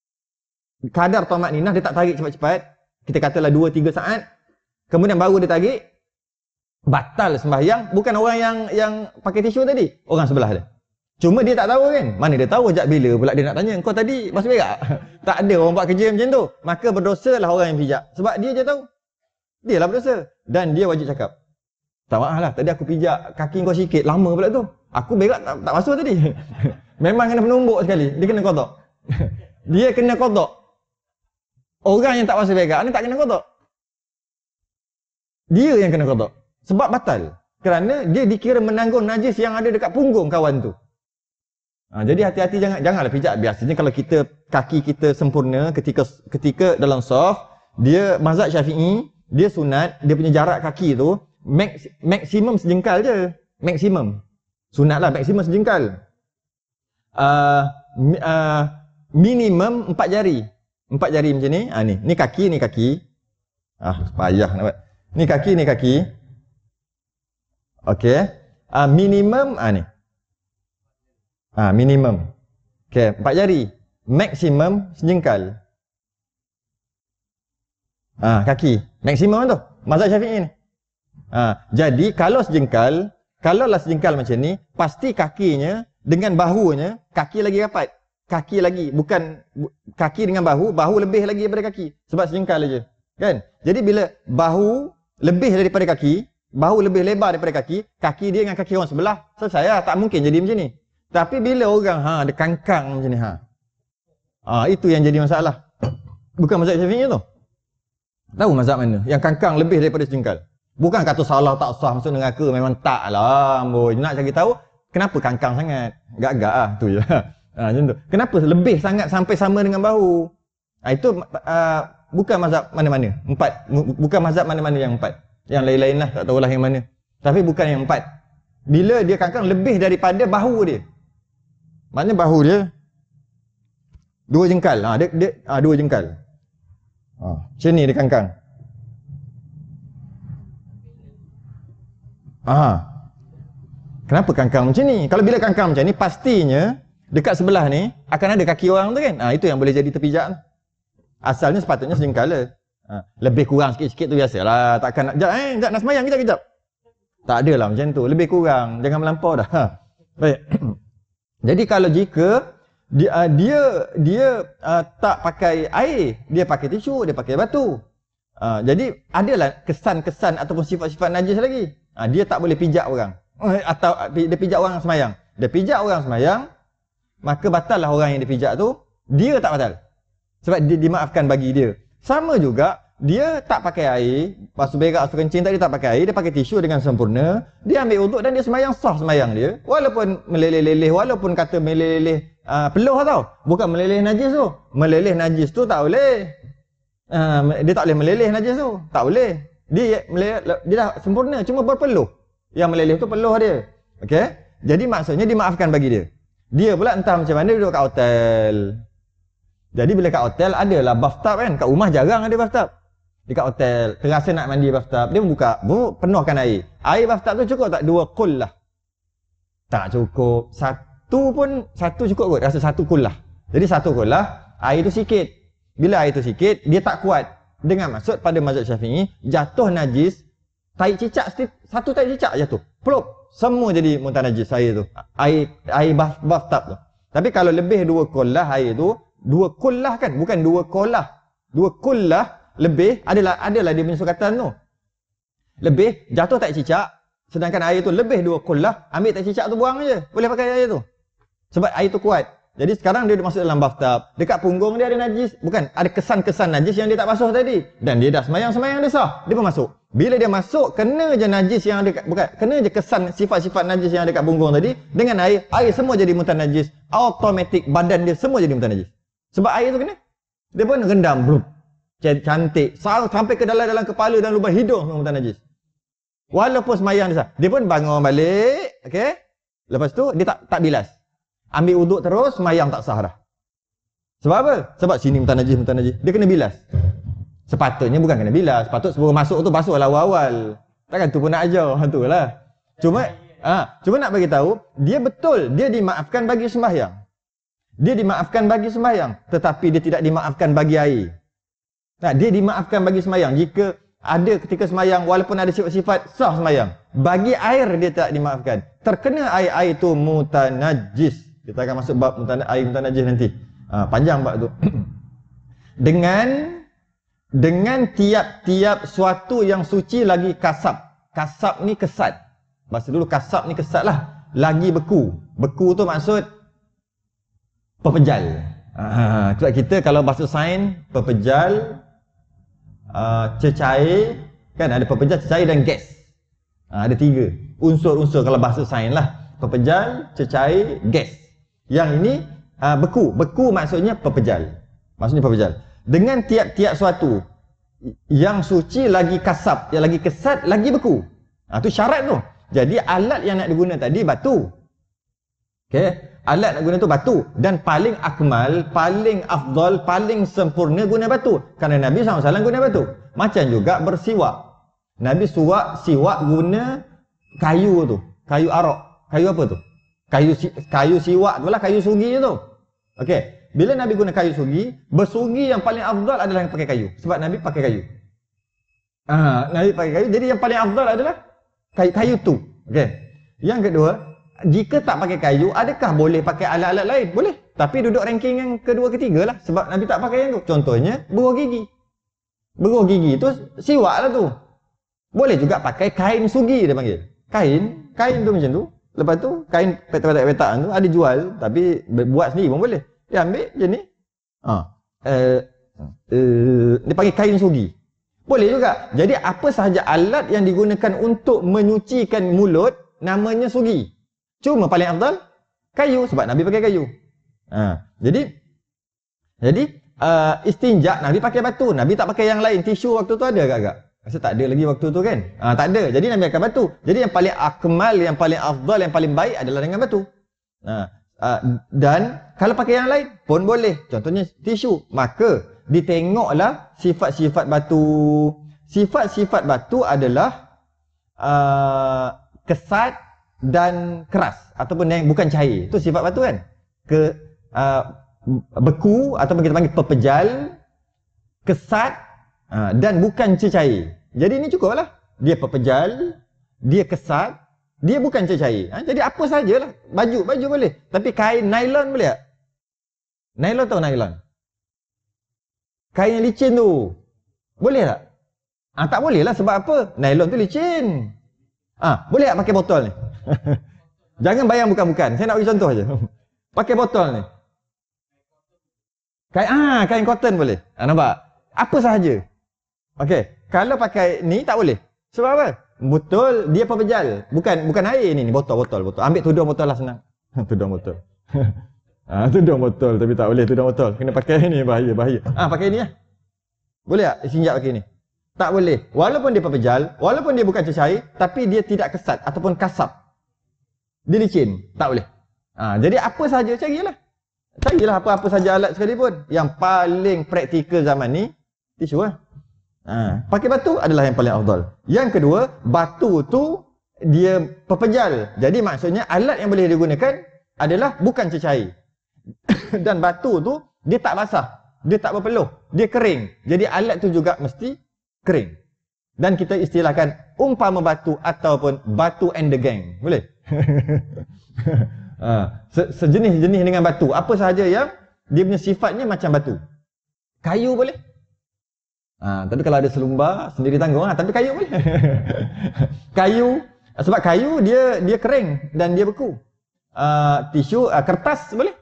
kadar tamat ninah dia tak tarik cepat-cepat, kita katalah dua tiga saat, kemudian baru dia tarik, batal sembahyang. Bukan orang yang yang pakai tisu tadi, orang sebelah dia. Cuma dia tak tahu kan. Mana dia tahu sejak bila pula dia nak tanya, kau tadi basuh berak? Tak ada orang buat kerja macam tu. Maka berdosalah orang yang pijak. Sebab dia je tahu. Dia lah berdosa. Dan dia wajib cakap, tak maaf lah, tadi aku pijak kaki kau sikit, lama pula tu. Aku berak tak, tak basuh tadi. Memang kena penumbuk sekali. Dia kena kotak. Dia kena kotak. Orang yang tak basuh berak ni tak kena kotak. Dia yang kena kotak. Sebab batal. Kerana dia dikira menanggung najis yang ada dekat punggung kawan tu. Ha, jadi hati-hati, jangan janganlah pijak. Biasanya kalau kita kaki kita sempurna ketika ketika dalam soft, dia mazhab Syafi'i, dia sunat, dia punya jarak kaki tu max, maksimum sejengkal je. Maksimum. Sunatlah maksimum sejengkal. Uh, uh, minimum empat jari. Empat jari macam ni. Ha, ni. Ni kaki, ni kaki. Ah, payah nak buat. Ni kaki, ni kaki. Okey. Uh, minimum ah ni. Ah, minimum. Okey, empat jari. Maksimum sejengkal. Ah, kaki. Maksimum tu. Mazhab Syafi'i ni. Ah, jadi kalau sejengkal, kalau lah sejengkal macam ni, pasti kakinya dengan bahunya, kaki lagi rapat. Kaki lagi, bukan kaki dengan bahu, bahu lebih lagi daripada kaki. Sebab sejengkal aja. Kan? Jadi bila bahu lebih daripada kaki, bahu lebih lebar daripada kaki, kaki dia dengan kaki orang sebelah, selesai lah. Tak mungkin jadi macam ni. Tapi bila orang ha ada kangkang macam ni ha. Ah, itu yang jadi masalah. Bukan mazhab Syafi'i tu. Tahu mazhab mana? Yang kangkang lebih daripada sejengkal. Bukan kata salah tak sah masuk neraka, memang tak lah. Boy. Nak cari tahu kenapa kangkang sangat? Gagak ah tu je. Ha, macam tu. Kenapa lebih sangat sampai sama dengan bahu? Ha, itu uh, bukan mazhab mana-mana. Empat. Bukan mazhab mana-mana yang empat. Yang lain-lain lah, tak tahulah yang mana. Tapi bukan yang empat. Bila dia kangkang lebih daripada bahu dia. Maknanya bahu dia dua jengkal. Ha, dia, dia ha, dua jengkal. Ha, macam ni dia kangkang. Ha. Kenapa kangkang macam ni? Kalau bila kangkang macam ni, pastinya dekat sebelah ni akan ada kaki orang tu kan. Ha, itu yang boleh jadi terpijak. Asalnya sepatutnya sejengkal lah. Ha, lebih kurang sikit-sikit tu biasalah. Takkan nak, jap, eh, jap, nak semayang kejap-kejap. Tak adalah macam tu. Lebih kurang. Jangan melampau dah. Ha. Baik. Jadi kalau jika dia uh, dia, dia uh, tak pakai air, dia pakai tisu, dia pakai batu. Uh, jadi adalah kesan-kesan ataupun sifat-sifat najis lagi. Uh, dia tak boleh pijak orang. Uh, atau uh, dia pijak orang semayang. Dia pijak orang semayang, maka batal lah orang yang dipijak tu. Dia tak batal. Sebab dia dimaafkan bagi dia. Sama juga, dia tak pakai air, basuh berak, basuh kencing tadi tak pakai air, dia pakai tisu dengan sempurna, dia ambil wuduk dan dia semayang sah semayang dia. Walaupun meleleh-leleh, walaupun kata meleleh-leleh uh, peluh tau. Bukan meleleh najis tu. Meleleh najis tu tak boleh. Uh, dia tak boleh meleleh najis tu. Tak boleh. Dia meleleh, dia dah sempurna, cuma berpeluh. Yang meleleh tu peluh dia. Okey? Jadi maksudnya dimaafkan bagi dia. Dia pula entah macam mana duduk kat hotel. Jadi bila kat hotel adalah bathtub kan. Kat rumah jarang ada bathtub. Dekat hotel, terasa nak mandi bathtub, dia buka, penuhkan air. Air bathtub tu cukup tak? Dua kul lah. Tak cukup. Satu pun, satu cukup kot. Rasa satu kul lah. Jadi satu kul lah, air tu sikit. Bila air tu sikit, dia tak kuat. Dengan maksud pada mazhab Syafi'i, jatuh najis, tai cicak, satu tai cicak jatuh. Plop. Semua jadi muntah najis air tu. Air, air bath, bathtub tu. Tapi kalau lebih dua kul lah air tu, dua kul lah kan? Bukan dua kul lah. Dua kul lah. Lebih, adalah adalah dia punya sukatan tu. Lebih, jatuh tak cicak, sedangkan air tu lebih dua kullah, ambil tak cicak tu buang je. Boleh pakai air tu. Sebab air tu kuat. Jadi sekarang dia masuk dalam bathtub. Dekat punggung dia ada najis. Bukan, ada kesan-kesan najis yang dia tak basuh tadi. Dan dia dah semayang-semayang dia sah. Dia pun masuk. Bila dia masuk, kena je najis yang ada, bukan, kena je kesan sifat-sifat najis yang ada kat punggung tadi. Dengan air, air semua jadi muntah najis. Automatik badan dia semua jadi muntah najis. Sebab air tu kena. Dia pun rendam. Blup. Cantik, sampai ke dalam-dalam kepala dan lubang hidung semua muntah najis. Walaupun semayang dia sah. Dia pun bangun balik, okey. Lepas tu dia tak tak bilas. Ambil uduk terus, semayang tak sah dah. Sebab apa? Sebab sini muntah najis, muntah najis. Dia kena bilas. Sepatutnya bukan kena bilas, patut sebelum masuk tu basuhlah awal-awal. Takkan tu pun nak ajar, tu lah. Cuma ah, ha, cuma nak bagi tahu, dia betul, dia dimaafkan bagi sembahyang. Dia dimaafkan bagi sembahyang, tetapi dia tidak dimaafkan bagi air. Nah, dia dimaafkan bagi semayang. Jika ada ketika semayang, walaupun ada sifat-sifat sah semayang, bagi air dia tak dimaafkan. Terkena air-air itu mutanajis. Kita akan masuk bab mutan, air mutanajis nanti. Ha, panjang bab tu. dengan dengan tiap-tiap suatu yang suci lagi kasab. Kasab ni kesat. Bahasa dulu kasab ni kesat lah. Lagi beku. Beku tu maksud pepejal. Ha, sebab kita kalau bahasa sains, pepejal, Uh, cecair, kan ada pepejal, cecair dan gas. Uh, ada tiga unsur-unsur kalau bahasa sains lah. Pepejal, cecair, gas. Yang ini uh, beku. Beku maksudnya pepejal. Maksudnya pepejal. Dengan tiap-tiap suatu yang suci lagi kasab, yang lagi kesat, lagi beku. Ah, tu syarat tu. Jadi alat yang nak diguna tadi batu. Okey. Alat nak guna tu batu. Dan paling akmal, paling afdal, paling sempurna guna batu. Kerana Nabi sallallahu alaihi wasallam guna batu. Macam juga bersiwak. Nabi suwak, siwak guna kayu tu. Kayu arak. Kayu apa tu? Kayu kayu siwak tu lah, kayu sugi tu. Okey. Bila Nabi guna kayu sugi, bersugi yang paling afdal adalah yang pakai kayu. Sebab Nabi pakai kayu. Ah, Nabi pakai kayu. Jadi yang paling afdal adalah kayu, kayu tu. Okey. Yang kedua, jika tak pakai kayu, adakah boleh pakai alat-alat lain? Boleh. Tapi duduk ranking yang kedua ketiga lah. Sebab Nabi tak pakai yang tu. Contohnya, beruh gigi. Beruh gigi tu siwak lah tu. Boleh juga pakai kain sugi dia panggil. Kain, kain tu macam tu. Lepas tu, kain petak-petak tu ada jual. Tapi buat sendiri pun boleh. Dia ambil macam ni. Ha. Uh, uh, dia panggil kain sugi. Boleh juga. Jadi apa sahaja alat yang digunakan untuk menyucikan mulut, namanya sugi. Cuma paling afdal kayu, sebab Nabi pakai kayu. Ha, jadi jadi uh, istinja Nabi pakai batu, Nabi tak pakai yang lain. Tisu waktu tu ada agak-agak. Rasa tak ada lagi waktu tu kan? Ha, tak ada. Jadi Nabi pakai batu. Jadi yang paling akmal, yang paling afdal, yang paling baik adalah dengan batu. Ha, uh, dan kalau pakai yang lain pun boleh. Contohnya tisu. Maka ditengoklah sifat-sifat batu. Sifat-sifat batu adalah uh, kesat dan keras ataupun yang bukan cair. Itu sifat batu kan? Ke uh, beku ataupun kita panggil pepejal, kesat uh, dan bukan cecair. Jadi ini cukuplah. Dia pepejal, dia kesat, dia bukan cecair. Ha? Jadi apa sajalah. Baju, baju boleh. Tapi kain nylon boleh tak? Nylon tahu nylon? Kain yang licin tu. Boleh tak? Ah, tak boleh lah. Sebab apa? Nylon tu licin. Ah, boleh tak pakai botol ni? Jangan bayang bukan-bukan. Saya nak bagi contoh je. Pakai botol ni. Kain ah, kain cotton boleh. Ah, nampak? Apa sahaja. Okey, kalau pakai ni tak boleh. Sebab apa? Betul, dia pepejal. Bukan bukan air ni, ni botol, botol, botol. Ambil tudung botol lah senang. Tudung botol. Ah, tudung botol tapi tak boleh tudung botol. Kena pakai ni, bahaya, bahaya. Ah, pakai ni lah. Boleh tak istinja pakai ni? Tak boleh. Walaupun dia pepejal, walaupun dia bukan cecair, tapi dia tidak kesat ataupun kasap. Dia licin, tak boleh. Ah, jadi apa saja carilah. Carilah apa-apa saja alat sekalipun. Yang paling praktikal zaman ni tisu lah. Ha, pakai batu adalah yang paling afdal. Yang kedua, batu tu dia pepejal. Jadi maksudnya alat yang boleh digunakan adalah bukan cecair. Dan batu tu dia tak basah, dia tak berpeluh, dia kering. Jadi alat tu juga mesti kering. Dan kita istilahkan umpama batu ataupun batu and the gang. Boleh? Ha, se sejenis-jenis dengan batu. Apa sahaja yang dia punya sifatnya macam batu. Kayu boleh? Ha, tapi kalau ada selumbar sendiri tanggung lah. Tapi kayu boleh. Kayu, sebab kayu dia dia kering dan dia beku. Uh, tisu, uh, kertas boleh?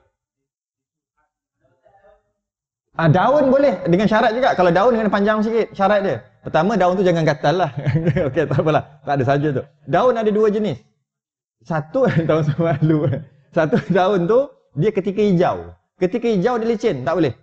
Uh, daun boleh dengan syarat juga. Kalau daun kena panjang sikit syarat dia. Pertama, daun tu jangan gatal lah. Okey, tak apalah. Tak ada saja tu. Daun ada dua jenis. Satu daun semalu. Satu daun tu dia ketika hijau. Ketika hijau dia licin, tak boleh.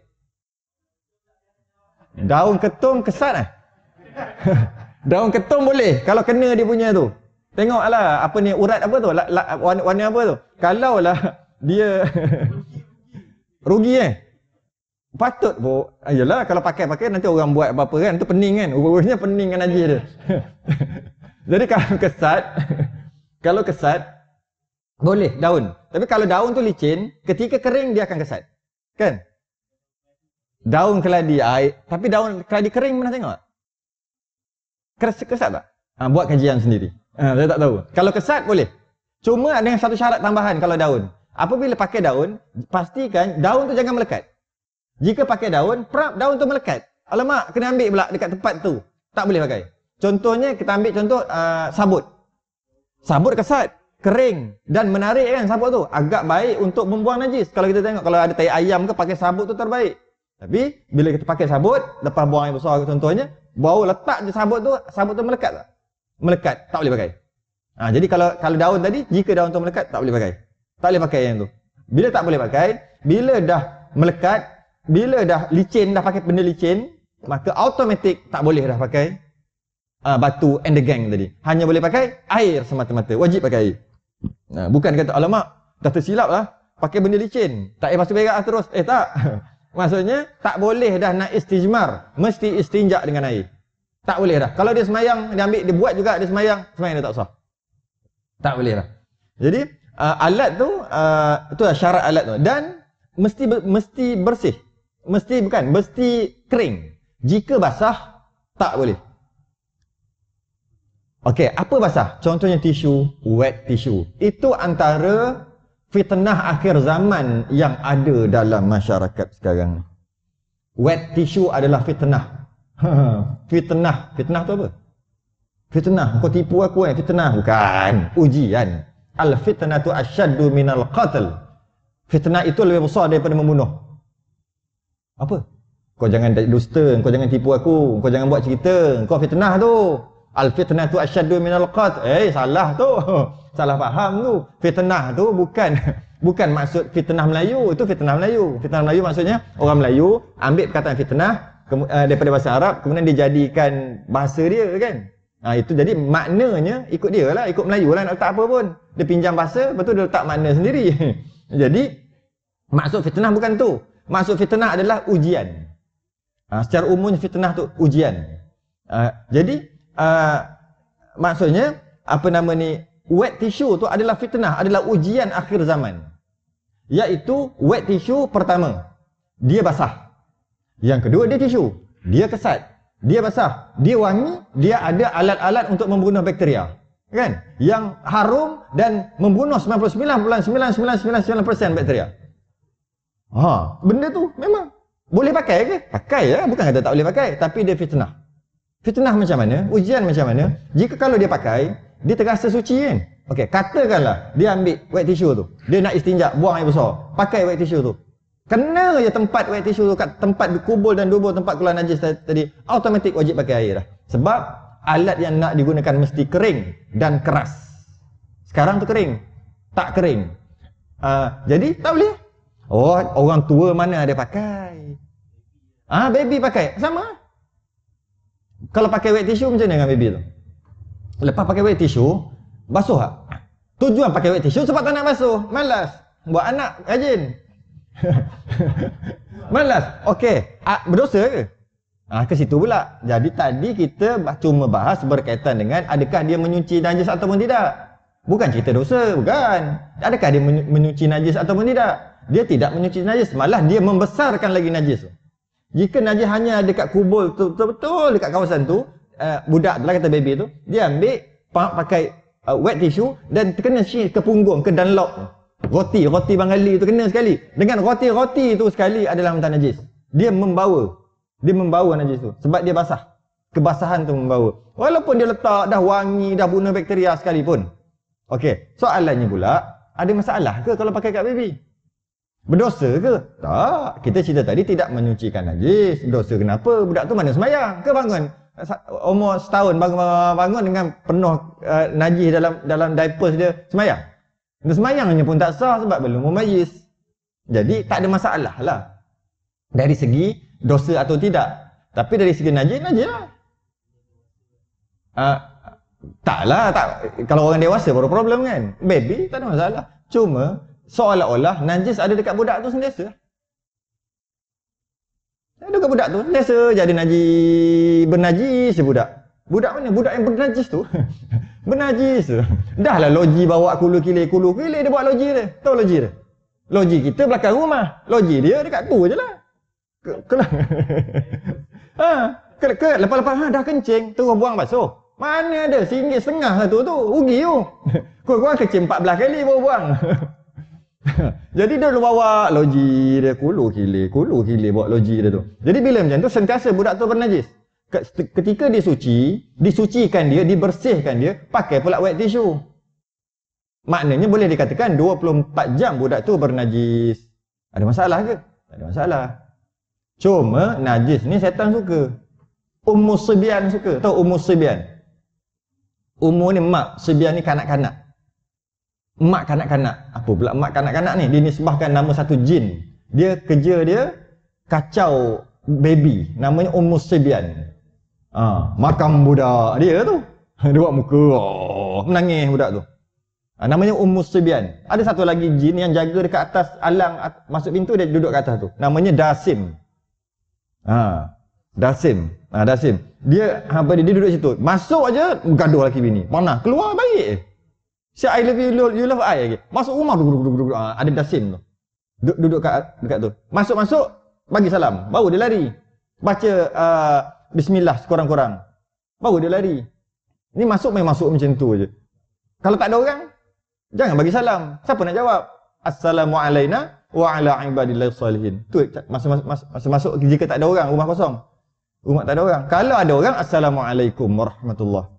Daun ketum kesat lah. Daun ketum boleh kalau kena dia punya tu. Tengoklah apa ni urat apa tu, la, la, warna, warna apa tu. Kalau lah dia rugi eh. Patut pun. Ayolah kalau pakai-pakai nanti orang buat apa-apa kan, tu pening kan. Urusnya pening kan najis dia. Jadi kalau kesat, kalau kesat boleh daun. Tapi kalau daun tu licin, ketika kering dia akan kesat. Kan? Daun keladi air, tapi daun keladi kering pernah tengok tak? Kes, kesat tak? Ha, buat kajian sendiri. Ha, saya tak tahu. Kalau kesat boleh. Cuma dengan satu syarat tambahan kalau daun. Apabila pakai daun, pastikan daun tu jangan melekat. Jika pakai daun, prap daun tu melekat. Alamak, kena ambil pula dekat tempat tu. Tak boleh pakai. Contohnya, kita ambil contoh uh, sabut. Sabut kesat, kering dan menarik kan sabut tu. Agak baik untuk membuang najis. Kalau kita tengok, kalau ada tai ayam ke pakai sabut tu terbaik. Tapi, bila kita pakai sabut, lepas buang air besar contohnya, baru letak je sabut tu, sabut tu melekat tak? Melekat, tak boleh pakai. Ha, jadi kalau kalau daun tadi, jika daun tu melekat, tak boleh pakai. Tak boleh pakai yang tu. Bila tak boleh pakai, bila dah melekat, bila dah licin, dah pakai benda licin, maka automatik tak boleh dah pakai uh, batu and the gang tadi. Hanya boleh pakai air semata-mata. Wajib pakai air. Nah, bukan kata, alamak, dah tersilap lah, pakai benda licin. Tak payah basuh berak terus. Eh tak. Maksudnya, tak boleh dah nak istijmar. Mesti istinjak dengan air. Tak boleh dah. Kalau dia semayang, dia ambil, dia buat juga dia semayang, semayang dia tak sah. Tak boleh dah. Jadi, uh, alat tu, uh, itulah syarat alat tu. Dan, mesti mesti bersih. Mesti, bukan, mesti kering. Jika basah, tak boleh. Okey, apa basah? Contohnya tisu, wet tissue. Itu antara fitnah akhir zaman yang ada dalam masyarakat sekarang. Wet tissue adalah fitnah. Fitnah. Fitnah tu apa? Fitnah. Kau tipu aku eh? Fitnah. Bukan. Ujian. Al-fitnatu asyaddu minal qatl. Fitnah itu lebih besar daripada membunuh. Apa? Kau jangan dusta. Kau jangan tipu aku. Kau jangan buat cerita. Kau fitnah tu. Al-fitnatu asyaddu minal qatl. Eh, salah tu. Salah faham tu. Fitnah tu bukan bukan maksud fitnah Melayu. Itu fitnah Melayu. Fitnah Melayu maksudnya orang Melayu ambil perkataan fitnah daripada bahasa Arab, kemudian dijadikan bahasa dia kan. Ha, itu jadi maknanya ikut dia lah, ikut Melayu lah, nak letak apa pun. Dia pinjam bahasa, lepas tu dia letak makna sendiri. Jadi, maksud fitnah bukan tu. Maksud fitnah adalah ujian. Ha, secara umumnya fitnah tu ujian. Ha, jadi, uh, maksudnya, apa nama ni, wet tissue tu adalah fitnah, adalah ujian akhir zaman. Iaitu, wet tissue pertama, dia basah. Yang kedua, dia tisu. Dia kesat. Dia basah. Dia wangi. Dia ada alat-alat untuk membunuh bakteria. Kan? Yang harum dan membunuh sembilan puluh sembilan perpuluhan sembilan sembilan sembilan sembilan peratus bakteria. Ha, benda tu memang boleh pakai ke? Pakai ya. Bukan kata tak boleh pakai. Tapi dia fitnah. Fitnah macam mana? Ujian macam mana? Jika kalau dia pakai, dia terasa suci kan? Okey, katakanlah dia ambil wet tissue tu. Dia nak istinja, buang air besar. Pakai wet tissue tu. Kena je tempat wet tissue tu, kat tempat kubul dan dubur tempat keluar najis tadi, automatik wajib pakai air dah. Sebab alat yang nak digunakan mesti kering dan keras. Sekarang tu kering, tak kering. Uh, jadi tak boleh. Oh, orang tua mana ada pakai? Ah, baby pakai. Sama. Kalau pakai wet tissue macam mana dengan baby tu? Lepas pakai wet tissue, basuh tak? Tujuan pakai wet tissue sebab tak nak basuh. Malas. Buat anak rajin. Malas. Okey, ah, berdosa ke? Ah, ke situ pula. Jadi tadi kita cuma bahas berkaitan dengan adakah dia menyuci najis ataupun tidak. Bukan cerita dosa, bukan. Adakah dia menyuci najis ataupun tidak? Dia tidak menyuci najis, malah dia membesarkan lagi najis. Jika najis hanya dekat kubul tu, betul-betul dekat kawasan tu, uh, budak tu lah kata baby tu, dia ambil pakai uh, wet tissue dan kena ke punggung, ke Dunlop. Roti, roti Bangali tu kena sekali. Dengan roti-roti tu sekali adalah mentah najis. Dia membawa. Dia membawa najis tu sebab dia basah. Kebasahan tu membawa. Walaupun dia letak dah wangi, dah bunuh bakteria sekalipun. Okey, soalannya pula, ada masalah ke kalau pakai kat baby? Berdosa ke? Tak. Kita cerita tadi tidak menyucikan najis. Berdosa kenapa? Budak tu mana semayang? Ke bangun? Umur setahun bangun-bangun dengan penuh uh, najis dalam dalam diapers dia semayang. Dan semayangnya pun tak sah sebab belum mumayyiz. Jadi tak ada masalah lah. Dari segi dosa atau tidak. Tapi dari segi najis, najis lah. Uh, taklah. Tak. Kalau orang dewasa baru problem kan. Baby tak ada masalah. Cuma seolah-olah najis ada dekat budak tu sentiasa. Ada dekat budak tu sentiasa jadi najis, bernajis je budak. Budak mana? Budak yang bernajis tu. Bernajis tu. Dah lah loji bawa kulu kilir, kulu kilir dia bawa loji dia. Tahu loji dia? Loji kita belakang rumah. Loji dia dekat tu je lah. Kelah. Ha, ke, ke, lepas-lepas ha, dah kencing, terus buang basuh. Mana ada? Singgit setengah satu tu. Rugi tu. Kurang-kurang kencing empat belas kali baru buang. Jadi dia bawa loji dia, kulu kilir, kulu kilir bawa loji dia tu. Jadi bila macam tu sentiasa budak tu bernajis. Ketika disuci, disucikan dia, dibersihkan dia, pakai pula wet tissue. Maknanya boleh dikatakan dua puluh empat jam budak tu bernajis. Ada masalah ke? Tak ada masalah. Cuma najis ni setan suka. Ummu Sibyan suka. Tahu Ummu Sibyan? Ummu ni mak, Sibyan ni kanak-kanak. Mak kanak-kanak. Apa pula mak kanak-kanak ni? Dinisbahkan nama satu jin. Dia kerja dia kacau baby. Namanya Ummu Sibyan. Ha, makam budak dia tu. Dia buat muka, oh, menangis budak tu. Ha, namanya Ummu Sibyan. Ada satu lagi jin yang jaga dekat atas alang at, masuk pintu, dia duduk kat atas tu. Namanya Dasim. Ha, Dasim. Ha, Dasim. Dia apa dia, dia duduk situ. Masuk aja gaduh laki bini. Panah, keluar baik je. Si I love you, you love I lagi. Masuk rumah duduk duduk duduk. Ha, ada Dasim tu. Duduk, duduk kat dekat tu. Masuk-masuk bagi salam. Baru dia lari. Baca uh, bismillah sekurang-kurang. Baru dia lari. Ni masuk main masuk macam tu je. Kalau tak ada orang, jangan bagi salam. Siapa nak jawab? Assalamualaikum wa ala ibadillahi salihin. Tu masa masa masuk jika tak ada orang, rumah kosong. Rumah tak ada orang. Kalau ada orang, assalamualaikum warahmatullahi.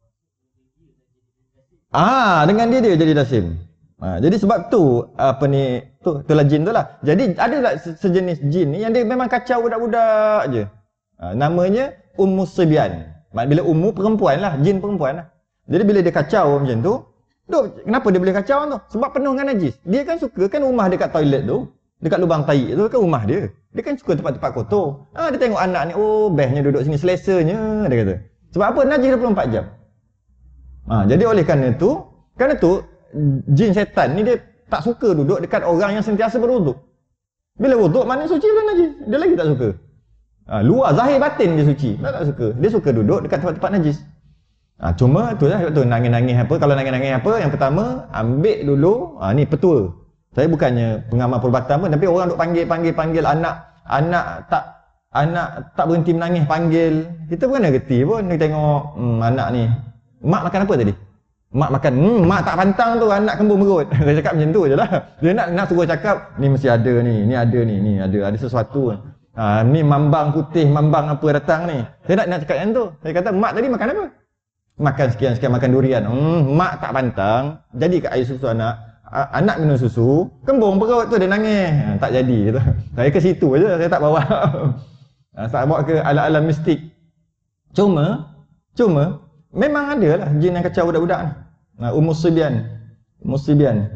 Ah, dengan dia dia jadi Dasim. Ha, jadi sebab tu apa ni tu itulah jin tu lah. Jadi ada tak sejenis jin ni yang dia memang kacau budak-budak je. Ha, namanya Ummu Sibyan. Bila ummu perempuan lah, jin perempuan lah. Jadi bila dia kacau macam tu, duk, kenapa dia boleh kacau tu? Sebab penuh dengan najis. Dia kan suka kan rumah dekat toilet tu, dekat lubang tai tu kan rumah dia. Dia kan suka tempat-tempat kotor. Ah, dia tengok anak ni, oh bestnya duduk sini, selesanya dia kata. Sebab apa? Najis dua puluh empat jam. Ha, jadi oleh kerana tu, kerana tu jin setan ni dia tak suka duduk dekat orang yang sentiasa berwuduk. Bila wuduk mana suci kan najis. Dia lagi tak suka. Ha, luar zahir batin dia suci. Tak, tak suka. Dia suka duduk dekat tempat-tempat najis. Ha, cuma tu lah tu nangis-nangis apa. Kalau nangis-nangis apa, yang pertama ambil dulu, ha, ni petua. Saya bukannya pengamal perubatan pun, tapi orang duk panggil-panggil-panggil anak anak tak anak tak berhenti menangis panggil. Kita pun kena reti pun dia tengok hmm, anak ni. Mak makan apa tadi? Mak makan, hmm, mak tak pantang tu, anak kembung merut. Dia cakap macam tu je lah. Dia nak nak suruh cakap, ni mesti ada ni, ni ada ni, ni ada, ada sesuatu. Ha, ni mambang putih, mambang apa datang ni. Saya nak nak cakap yang tu. Saya kata, mak tadi makan apa? Makan sekian-sekian, makan durian. Hmm, mak tak pantang, jadi kat air susu anak. Anak minum susu, kembung perut tu dia nangis. Ha, tak jadi. Tu. Saya ke situ je, saya tak bawa. Ha, saya bawa ke alam-alam mistik. Cuma, cuma, memang ada lah jin yang kacau budak-budak ni. Nah, Ummu Sibyan. Ummu Sibyan.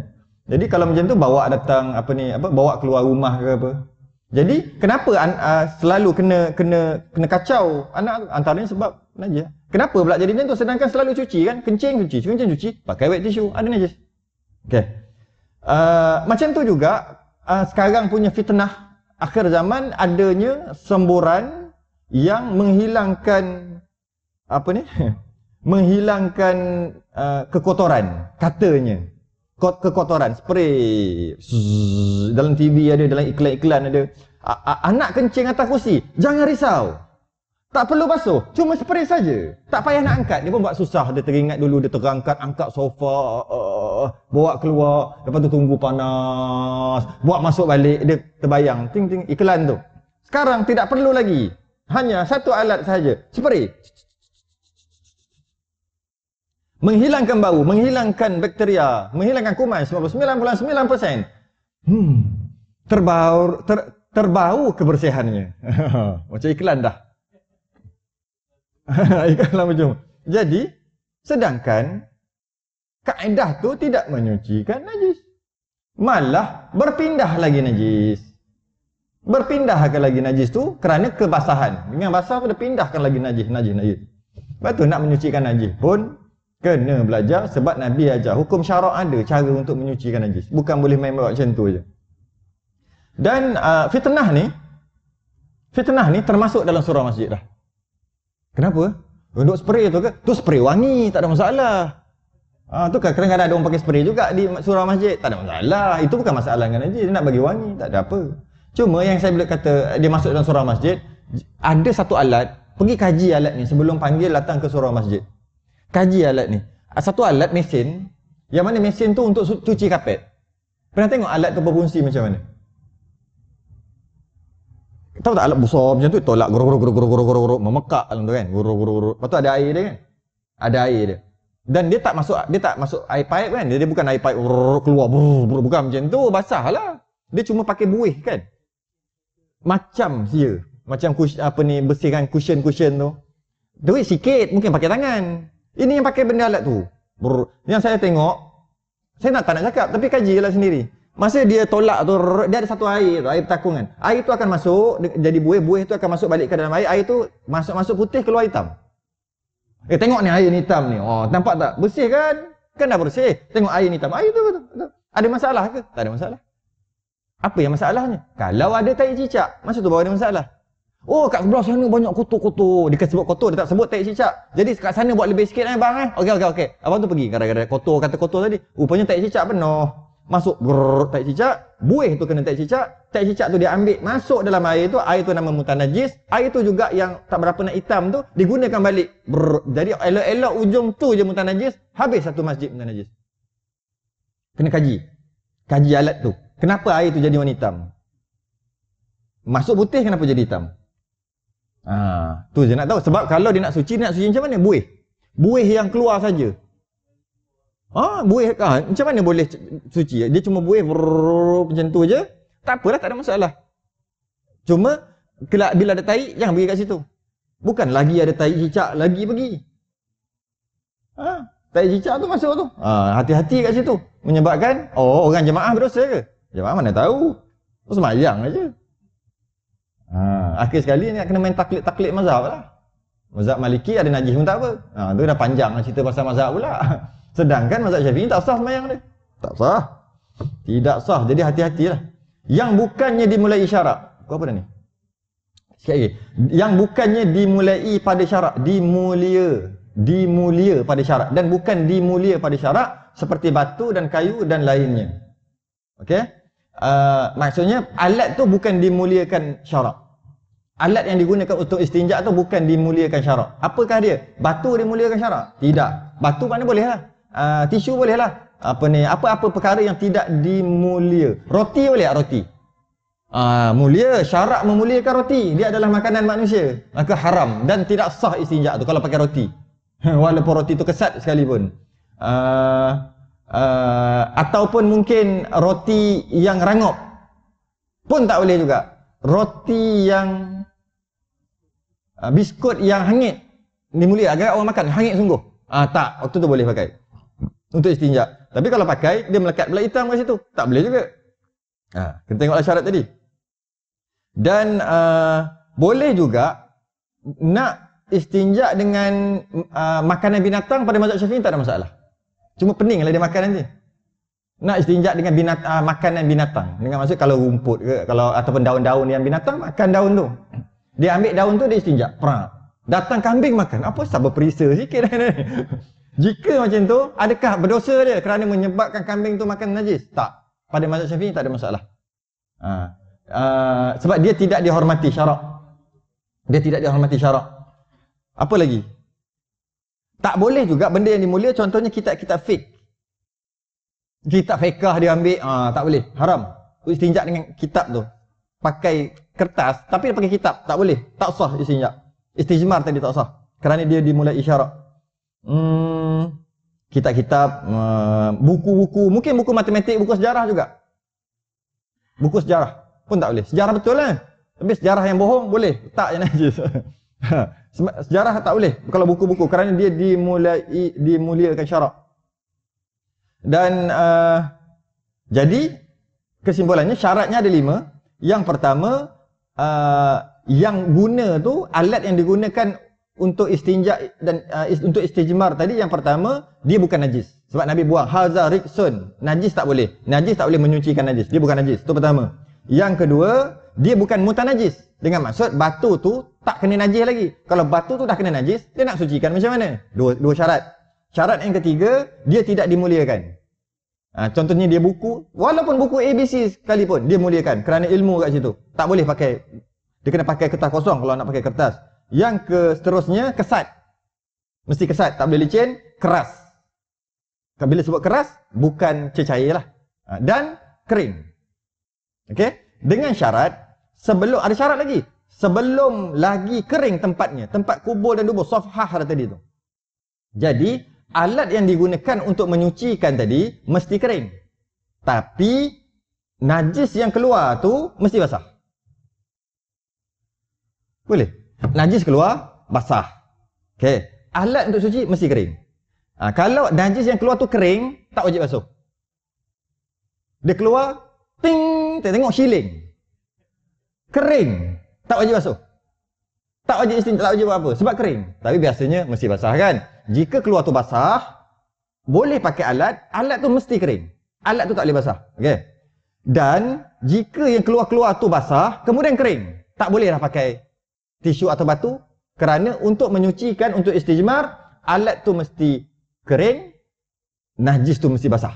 Jadi kalau macam tu bawa datang apa ni, apa bawa keluar rumah ke apa. Jadi kenapa an, uh, selalu kena kena kena kacau anak tu? Antaranya sebab najis. Kenapa pula jadi macam tu? Sedangkan selalu cuci kan, kencing cuci, kencing cuci, pakai wet tissue, ada najis. Okey. Uh, macam tu juga uh, sekarang punya fitnah akhir zaman adanya semburan yang menghilangkan apa ni? menghilangkan uh, kekotoran katanya. Kekotoran, spray Zzz, dalam T V ada, dalam iklan-iklan ada. A -a Anak kencing atas kursi, jangan risau, tak perlu basuh, cuma spray saja, tak payah nak angkat. Dia pun buat susah, dia teringat dulu dia terangkat, angkat sofa, uh, bawa keluar, lepas tu tunggu panas, buat masuk balik, dia terbayang ting ting iklan tu. Sekarang tidak perlu lagi, hanya satu alat sahaja, spray, menghilangkan bau, menghilangkan bakteria, menghilangkan kuman sembilan puluh sembilan perpuluhan sembilan peratus. Hmm. Terbau ter, terbau kebersihannya. Macam iklan dah. Iklan macam. Jadi, sedangkan kaedah tu tidak menyucikan najis. Malah berpindah lagi najis. Berpindahkan lagi najis tu kerana kebasahan. Dengan basah pada pindahkan lagi najis, najis, najis. Lepas tu nak menyucikan najis pun kena belajar, sebab Nabi ajar hukum syarak ada cara untuk menyucikan najis. Bukan boleh main buat macam tu je. Dan uh, fitnah ni fitnah ni termasuk dalam surah masjid dah. Kenapa? Untuk spray tu ke? Tu spray wangi, tak ada masalah. Ah, tu kan kadang-kadang ada orang pakai spray juga di surah masjid, tak ada masalah. Itu bukan masalah dengan najis, dia nak bagi wangi, tak ada apa. Cuma yang saya boleh kata dia masuk dalam surah masjid, ada satu alat, pergi kaji alat ni sebelum panggil datang ke surah masjid. Kaji alat ni. Satu alat mesin, yang mana mesin tu untuk cuci kapet. Pernah tengok alat tu berfungsi macam mana? Tahu tak alat besar macam tu, tolak gurur-gurur-gurur-gurur-gurur, memekak dalam tu kan, gurur-gurur. Lepas tu ada air dia kan? Ada air dia. Dan dia tak masuk dia tak masuk air pipe kan? Dia, dia bukan air pipe keluar, bukan macam tu, basah lah. Dia cuma pakai buih kan? Macam dia. Macam kush, apa ni, bersihkan cushion-cushion tu. Duit sikit, mungkin pakai tangan. Ini yang pakai benda alat tu. Brr. Yang saya tengok, saya nak tak nak cakap, tapi kaji je lah sendiri. Masa dia tolak tu, dia ada satu air tu, air petakungan. Air tu akan masuk, jadi buih, buih tu akan masuk balik ke dalam air. Air tu masuk-masuk putih, keluar hitam. Eh tengok ni air ni hitam ni. Oh, nampak tak? Bersih kan? Kan dah bersih. Tengok air ni hitam. Air tu betul. Ada masalah ke? Tak ada masalah. Apa yang masalahnya? Kalau ada tai cicak, masa tu baru ada masalah. Oh, kat sebelah sana banyak kotor-kotor. Dia sebut kotor, dia tak sebut tai cicak. Jadi kat sana buat lebih sikit eh bang eh. Okey okey okey. Abang tu pergi gara-gara kotor, kata kotor tadi. Rupanya tai cicak penuh. Masuk brrr, tai cicak, buih tu kena tai cicak. Tai cicak tu dia ambil masuk dalam air tu, air tu nama mutanajis. Air tu juga yang tak berapa nak hitam tu digunakan balik. Brrr. Jadi elok-elok ujung tu je mutanajis, habis satu masjid mutanajis. Kena kaji. Kaji alat tu. Kenapa air tu jadi warna hitam? Masuk putih kenapa jadi hitam? Ha, tu je nak tahu. Sebab kalau dia nak suci, dia nak suci macam mana? Buih. Buih yang keluar saja. Ah, ha, buih ha, macam mana boleh suci? Dia cuma buih brrr, macam tu je. Tak apalah, tak ada masalah. Cuma bila ada tai, jangan pergi kat situ. Bukan lagi ada tai cicak, lagi pergi. Ha, tai cicak tu masuk tu. Ha, hati-hati kat situ. Menyebabkan, oh orang jemaah berdosa ke? Jemaah mana tahu. Tu semayang aja. Ha, akhir sekali ni nak kena main taklid-taklid mazhab lah. Mazhab Maliki ada najis pun tak apa. Ha, tu dah panjang lah cerita pasal mazhab pula. Sedangkan mazhab Syafi'i tak sah semayang dia. Tak sah. Tidak sah. Jadi hati-hatilah. Yang bukannya dimulai syarak. Kau apa dah ni? Sikit lagi. Yang bukannya dimulai pada syarak. Dimulia. Dimulia pada syarak. Dan bukan dimulia pada syarak. Seperti batu dan kayu dan lainnya. Okey? Uh, maksudnya alat tu bukan dimuliakan syarak. Alat yang digunakan untuk istinja tu bukan dimuliakan syarak. Apakah dia? Batu dimuliakan syarak? Tidak. Batu mana boleh lah. Uh, tisu boleh lah. Apa ni? Apa-apa perkara yang tidak dimulia. Roti boleh tak roti? Uh, mulia. Syarak memuliakan roti. Dia adalah makanan manusia. Maka haram. Dan tidak sah istinja tu kalau pakai roti. Walaupun roti tu kesat sekalipun. Uh, Uh, ataupun mungkin roti yang rangup pun tak boleh juga. Roti yang uh, biskut yang hangit ni mulia, agak orang makan hangit sungguh. Ah uh, tak, waktu tu boleh pakai. untuk istinja. Tapi kalau pakai, dia melekat pula hitam kat situ. Tak boleh juga. Ha, kita tengoklah syarat tadi. Dan uh, boleh juga nak istinja dengan uh, makanan binatang pada mazhab Syafi'i tak ada masalah. Cuma pening lah dia makan nanti. Nak istinja dengan binat, uh, makanan binatang. Dengan maksud kalau rumput ke, kalau ataupun daun-daun yang binatang, makan daun tu. Dia ambil daun tu, dia istinja. Perak. Datang kambing makan. Apa sabar perisa sikit dah ni. Jika macam tu, adakah berdosa dia kerana menyebabkan kambing tu makan najis? Tak. Pada mazhab Syafi'i tak ada masalah. Ha. Uh, sebab dia tidak dihormati syarak. Dia tidak dihormati syarak. Apa lagi? Tak boleh juga benda yang dimulia, contohnya kitab-kitab fiqh. Kitab fiqh dia ambil, ah, tak boleh. Haram. Istinja dengan kitab tu. Pakai kertas, tapi dia pakai kitab. Tak boleh. Tak sah istinja. Istijmar tadi tak sah. Kerana dia dimulai isyarat. Hmm, kitab-kitab, uh, buku-buku. Mungkin buku matematik, buku sejarah juga. Buku sejarah pun tak boleh. Sejarah betul lah. Tapi sejarah yang bohong boleh. Tak yang najis. Sejarah tak boleh. Kalau buku-buku. Kerana dia dimulai, dimuliakan syarak. Dan uh, jadi kesimpulannya syaratnya ada lima. Yang pertama, uh, yang guna tu, alat yang digunakan untuk istinja dan uh, is, untuk istijmar tadi, yang pertama dia bukan najis. Sebab Nabi buang haza riksun. Najis tak boleh. Najis tak boleh menyucikan najis. Dia bukan najis. Itu pertama. Yang kedua, dia bukan mutanajis. Dengan maksud batu tu tak kena najis lagi. Kalau batu tu dah kena najis, dia nak sucikan macam mana? Dua dua syarat. Syarat yang ketiga, dia tidak dimuliakan. Ha, contohnya dia buku, walaupun buku A B C sekalipun, dia muliakan kerana ilmu kat situ. Tak boleh pakai, dia kena pakai kertas kosong kalau nak pakai kertas. Yang ke seterusnya, kesat. Mesti kesat, tak boleh licin, keras. Bila sebut keras, bukan cecair lah. Ha, dan kering. Okey? Dengan syarat, sebelum, ada syarat lagi. Sebelum lagi kering tempatnya, tempat kubur dan dubur, safhah tadi tu. Jadi, alat yang digunakan untuk menyucikan tadi mesti kering. Tapi najis yang keluar tu mesti basah. Boleh? Najis keluar basah. Okey. Alat untuk suci mesti kering. Ha, kalau najis yang keluar tu kering, tak wajib basuh. Dia keluar, ting, tengok shilling. Kering, tak wajib basuh. Tak wajib istinja, tak wajib buat apa. Sebab kering. Tapi biasanya mesti basah kan. Jika keluar tu basah, boleh pakai alat. Alat tu mesti kering. Alat tu tak boleh basah. Okey. Dan jika yang keluar-keluar tu basah, kemudian kering, tak boleh dah pakai tisu atau batu. Kerana untuk menyucikan, untuk istijmar, alat tu mesti kering, najis tu mesti basah.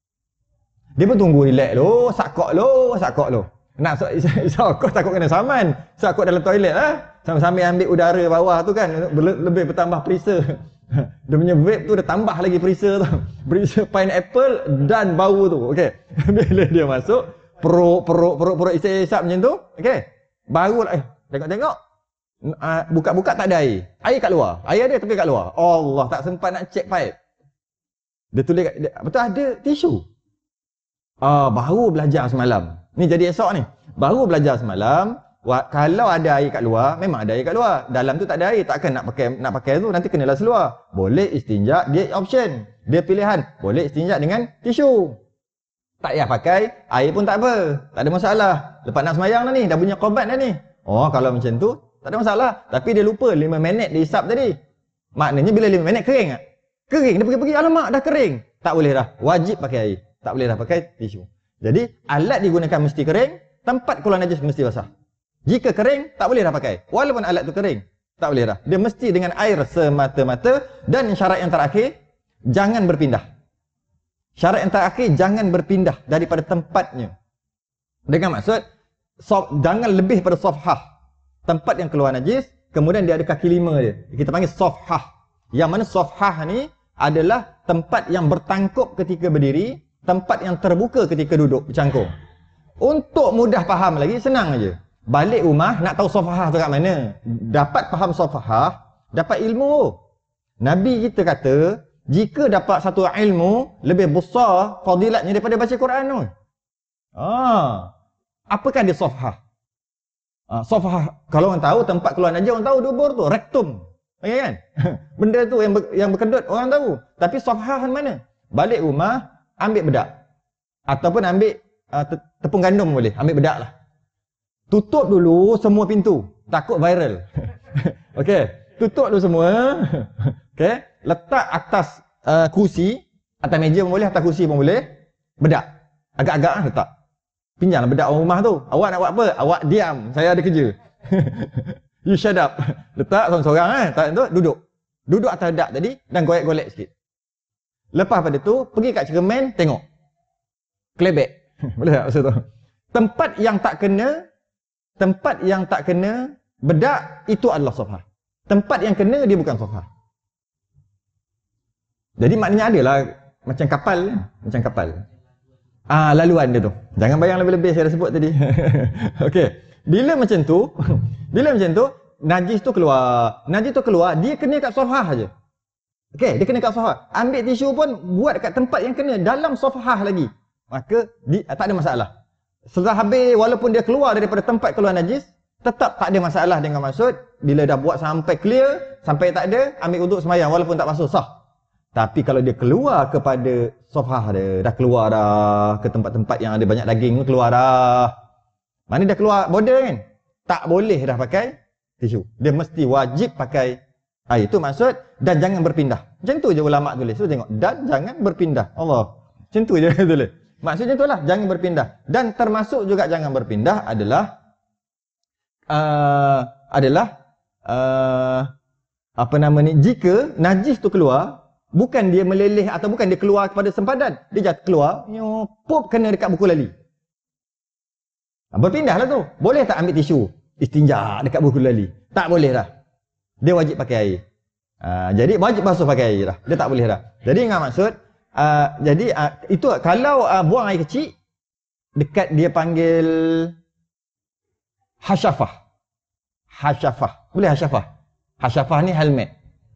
Dia pun tunggu relax lo, sakok lo, sakok lo. Nak sakok takut kena saman. Sakok dalam toilet lah. Sambil-sambil ambil udara bawah tu kan, lebih bertambah perisa. Dia punya vape tu dah tambah lagi perisa tu. Perisa pineapple dan bau tu. Okey. Bila dia masuk, perut, perut, perut, perut isap-isap macam tu. Okey. Baru lah, eh, tengok-tengok. Uh, buka-buka tak ada air. Air kat luar. Air ada tapi kat luar. Allah, tak sempat nak check pipe. Dia tulis, dia, betul ada tisu. Ah, baru belajar semalam. Ni jadi esok ni. Baru belajar semalam. Wah, kalau ada air kat luar, memang ada air kat luar. Dalam tu tak ada air, takkan nak pakai nak pakai tu nanti kenalah seluar. Boleh istinja, dia option. Dia pilihan. Boleh istinja dengan tisu. Tak payah pakai, air pun tak apa. Tak ada masalah. Lepas nak semayang dah ni, dah punya korban dah ni. Oh, kalau macam tu, tak ada masalah. Tapi dia lupa lima minit dia hisap tadi. Maknanya bila lima minit kering tak? Kering, dia pergi-pergi, alamak dah kering. Tak boleh dah, wajib pakai air. Tak boleh dah pakai tisu. Jadi, alat digunakan mesti kering, tempat keluar najis mesti basah. Jika kering, tak boleh dah pakai. Walaupun alat tu kering, tak boleh dah. Dia mesti dengan air semata-mata. Dan syarat yang terakhir, jangan berpindah. Syarat yang terakhir, jangan berpindah daripada tempatnya. Dengan maksud, sof, jangan lebih pada safhah. Tempat yang keluar najis, kemudian dia ada kaki lima dia. Kita panggil safhah. Yang mana safhah ni adalah tempat yang bertangkup ketika berdiri, tempat yang terbuka ketika duduk, bercangkung. Untuk mudah faham lagi, senang aja. Balik rumah, nak tahu safhah tu kat mana. Dapat faham safhah, dapat ilmu. Nabi kita kata, jika dapat satu ilmu, lebih besar fadilatnya daripada baca Quran tu. Ah, apakah dia safhah? Ah, safhah, kalau orang tahu, tempat keluar najis, orang tahu dubur tu, rektum. Okay kan? Benda tu yang ber, yang berkedut, orang tahu. Tapi safhah mana? balik rumah, ambil bedak. Ataupun ambil uh, te tepung gandum boleh, ambil bedak lah. Tutup dulu semua pintu, takut viral. Okey, tutup dulu semua. Okey, letak atas uh, kursi, atas meja pun boleh, atas kursi pun boleh. Bedak. Agak-agak lah letak. Pinjamlah bedak orang rumah tu. Awak nak buat apa? Awak diam, saya ada kerja. You shut up. Letak seorang-seorang eh, tak tu duduk. Duduk atas bedak tadi dan golek-golek sikit. Lepas pada tu, pergi kat cermin, tengok. Kelebek. Boleh tak maksud tu? Tempat yang tak kena, tempat yang tak kena bedak, itu adalah safhah. Tempat yang kena, dia bukan safhah. Jadi maknanya adalah macam kapal, macam kapal. Ah, laluan dia tu. Jangan bayang lebih-lebih saya dah sebut tadi. Okey. Bila macam tu, bila macam tu, najis tu keluar. Najis tu keluar, dia kena kat safhah aja. Okey, dia kena kat safhah. Ambil tisu pun buat kat tempat yang kena, dalam safhah lagi. Maka di, tak ada masalah. Setelah habis, walaupun dia keluar daripada tempat keluar najis, tetap tak ada masalah dengan maksud. Bila dah buat sampai clear, sampai tak ada, ambil wuduk sembahyang walaupun tak basuh, sah. Tapi kalau dia keluar kepada safhah dia, dah keluar dah ke tempat-tempat yang ada banyak daging tu, keluar dah. Mana dah keluar border kan? Tak boleh dah pakai tisu. Dia mesti wajib pakai air. Itu maksud, dan jangan berpindah. Macam tu je ulama tulis. So tengok, dan jangan berpindah. Allah. Macam tu je tulis. Maksudnya itulah, jangan berpindah. Dan termasuk juga jangan berpindah adalah uh, adalah uh, apa nama ni, jika najis tu keluar, bukan dia meleleh atau bukan dia keluar kepada sempadan, dia jatuh keluar, pop kena dekat buku lali. Berpindah lah tu. Boleh tak ambil tisu istinja dekat buku lali? Tak boleh dah. Dia wajib pakai air. Uh, jadi wajib basuh pakai air dah. Dia tak boleh dah. Jadi ingat maksud, uh, jadi uh, itu kalau uh, buang air kecil dekat dia panggil hasyafah. Hasyafah. Boleh hasyafah. Hasyafah ni helmet.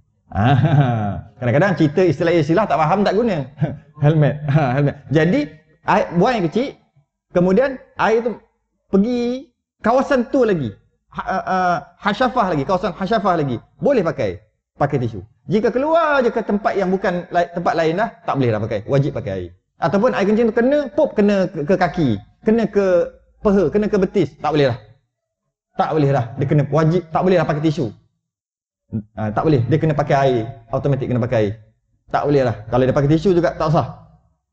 Ah, kadang-kadang cerita istilah-istilah tak faham tak guna. Helmet. Ha, helmet. Jadi air, buang air kecil, kemudian air tu pergi kawasan tu lagi. Ha, uh, hasyafah lagi, kawasan hasyafah lagi. Boleh pakai pakai tisu. Jika keluar je ke tempat yang bukan tempat lain dah, tak boleh dah pakai. Wajib pakai air. Ataupun air kencing tu kena pop kena ke, ke kaki, kena ke peha, kena ke betis, tak boleh dah. Tak boleh dah. Dia kena wajib, tak boleh dah pakai tisu. Uh, tak boleh, dia kena pakai air. Automatik kena pakai air. Tak boleh lah. Kalau dia pakai tisu juga tak usah.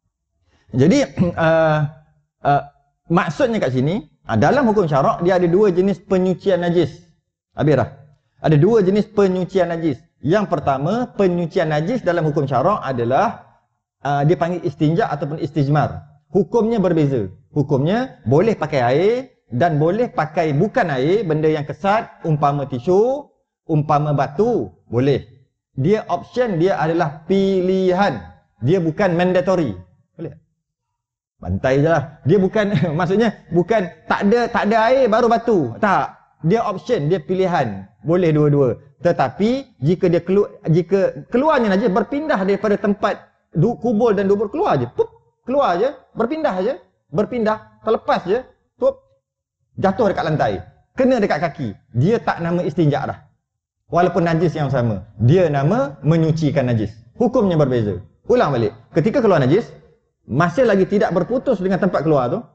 Jadi uh, uh, maksudnya kat sini, uh, dalam hukum syarak dia ada dua jenis penyucian najis. Habis dah. Ada dua jenis penyucian najis. Yang pertama, penyucian najis dalam hukum syarak adalah uh, dia panggil istinja ataupun istijmar. Hukumnya berbeza. Hukumnya boleh pakai air dan boleh pakai bukan air, benda yang kesat, umpama tisu, umpama batu, boleh. Dia option, dia adalah pilihan. Dia bukan mandatory. Boleh? Bantai je lah. Dia bukan, maksudnya bukan tak ada tak ada air baru batu. Tak. Dia option, dia pilihan. Boleh dua-dua. Tetapi jika dia keluar, jika keluarnya najis berpindah daripada tempat du, kubur dan dubur, keluar je. Pup, keluar je, berpindah je, berpindah, terlepas je, pup, jatuh dekat lantai. Kena dekat kaki. Dia tak nama istinja dah. Walaupun najis yang sama, dia nama menyucikan najis. Hukumnya berbeza. Ulang balik. Ketika keluar najis, masih lagi tidak berputus dengan tempat keluar tu,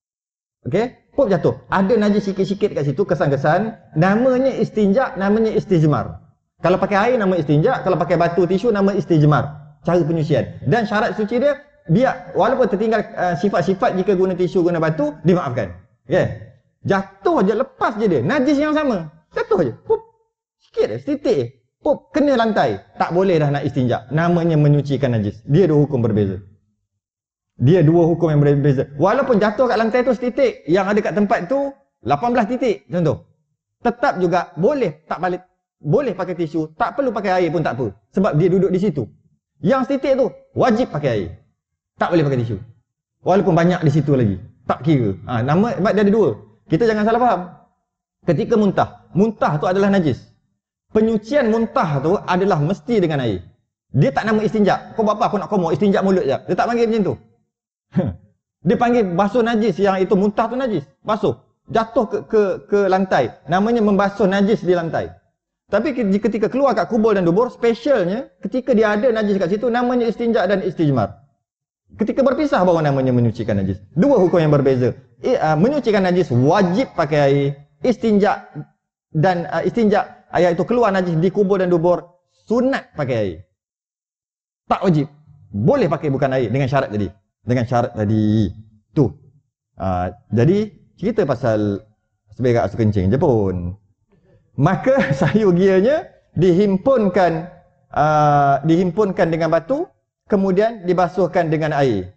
okey, pop jatuh. Ada najis sikit-sikit kat situ, kesan-kesan, namanya istinja, namanya istijmar. Kalau pakai air nama istinja, kalau pakai batu tisu nama istijmar. Cara penyucian. Dan syarat suci dia, biar walaupun tertinggal uh, sifat-sifat jika guna tisu, guna batu, dimaafkan. Okey. Jatuh je, lepas je dia. Najis yang sama. Jatuh je. Pop. Sikit je, setitik je. Pop, kena lantai. Tak boleh dah nak istinja. Namanya menyucikan najis. Dia dua hukum berbeza. Dia dua hukum yang berbeza. Walaupun jatuh kat lantai tu setitik, yang ada kat tempat tu lapan belas titik, contoh. Tetap juga boleh tak balik, boleh pakai tisu, tak perlu pakai air pun tak apa. Sebab dia duduk di situ. Yang setitik tu wajib pakai air. Tak boleh pakai tisu. Walaupun banyak di situ lagi. Tak kira. Ha, nama sebab dia ada dua. Kita jangan salah faham. Ketika muntah, muntah tu adalah najis. Penyucian muntah tu adalah mesti dengan air. Dia tak nama istinja. Kau buat apa? Aku nak komor, istinja mulut je. Dia tak panggil macam tu. Dia panggil basuh najis, yang itu muntah tu najis. Basuh. Jatuh ke ke ke lantai. Namanya membasuh najis di lantai. Tapi ketika keluar kat kubur dan dubur, spesialnya ketika dia ada najis kat situ, namanya istinja dan istijmar. Ketika berpisah baru namanya menyucikan najis. Dua hukum yang berbeza. I, uh, menyucikan najis wajib pakai air, istinja dan uh, istinja iaitu keluar najis di kubur dan dubur sunat pakai air. Tak wajib. Boleh pakai bukan air dengan syarat tadi. Dengan syarat tadi. Tu. Uh, jadi cerita pasal seberak asuh kencing je pun. Maka sayur gianya dihimpunkan uh, dihimpunkan dengan batu, kemudian dibasuhkan dengan air.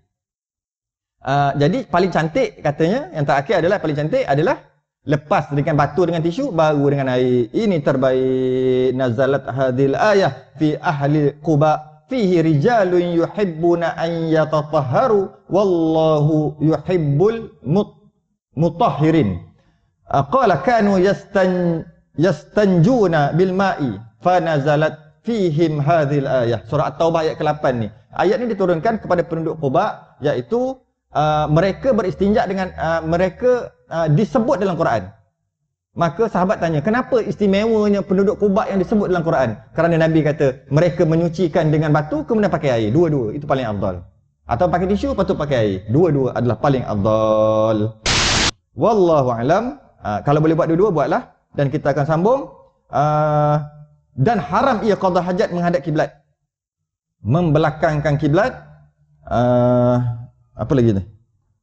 Uh, jadi paling cantik katanya, yang terakhir adalah paling cantik adalah lepas dengan batu dengan tisu baru dengan air. Ini terbaik. Nazalat hadhil ayah fi ahli Quba fihi rijalun yuhibbuna an yatatahharu wallahu yuhibbul mut mutahhirin. Uh, qala kanu yastan yastanjuna bil ma'i fa nazalat fihim hadhil ayah. Surah At-Taubah ayat ke lapan ni. Ayat ni diturunkan kepada penduduk Quba, iaitu uh, mereka beristinja dengan uh, mereka uh, disebut dalam Quran. Maka sahabat tanya, kenapa istimewanya penduduk Quba yang disebut dalam Quran? Kerana Nabi kata mereka menyucikan dengan batu kemudian pakai air. Dua-dua itu paling afdal. Atau pakai tisu patut pakai air. Dua-dua adalah paling afdal. Wallahu alam. Uh, kalau boleh buat dua-dua buatlah. Dan kita akan sambung. Uh, dan haram ia qada hajat menghadap kiblat. Membelakangkan kiblat. Uh, apa lagi ni?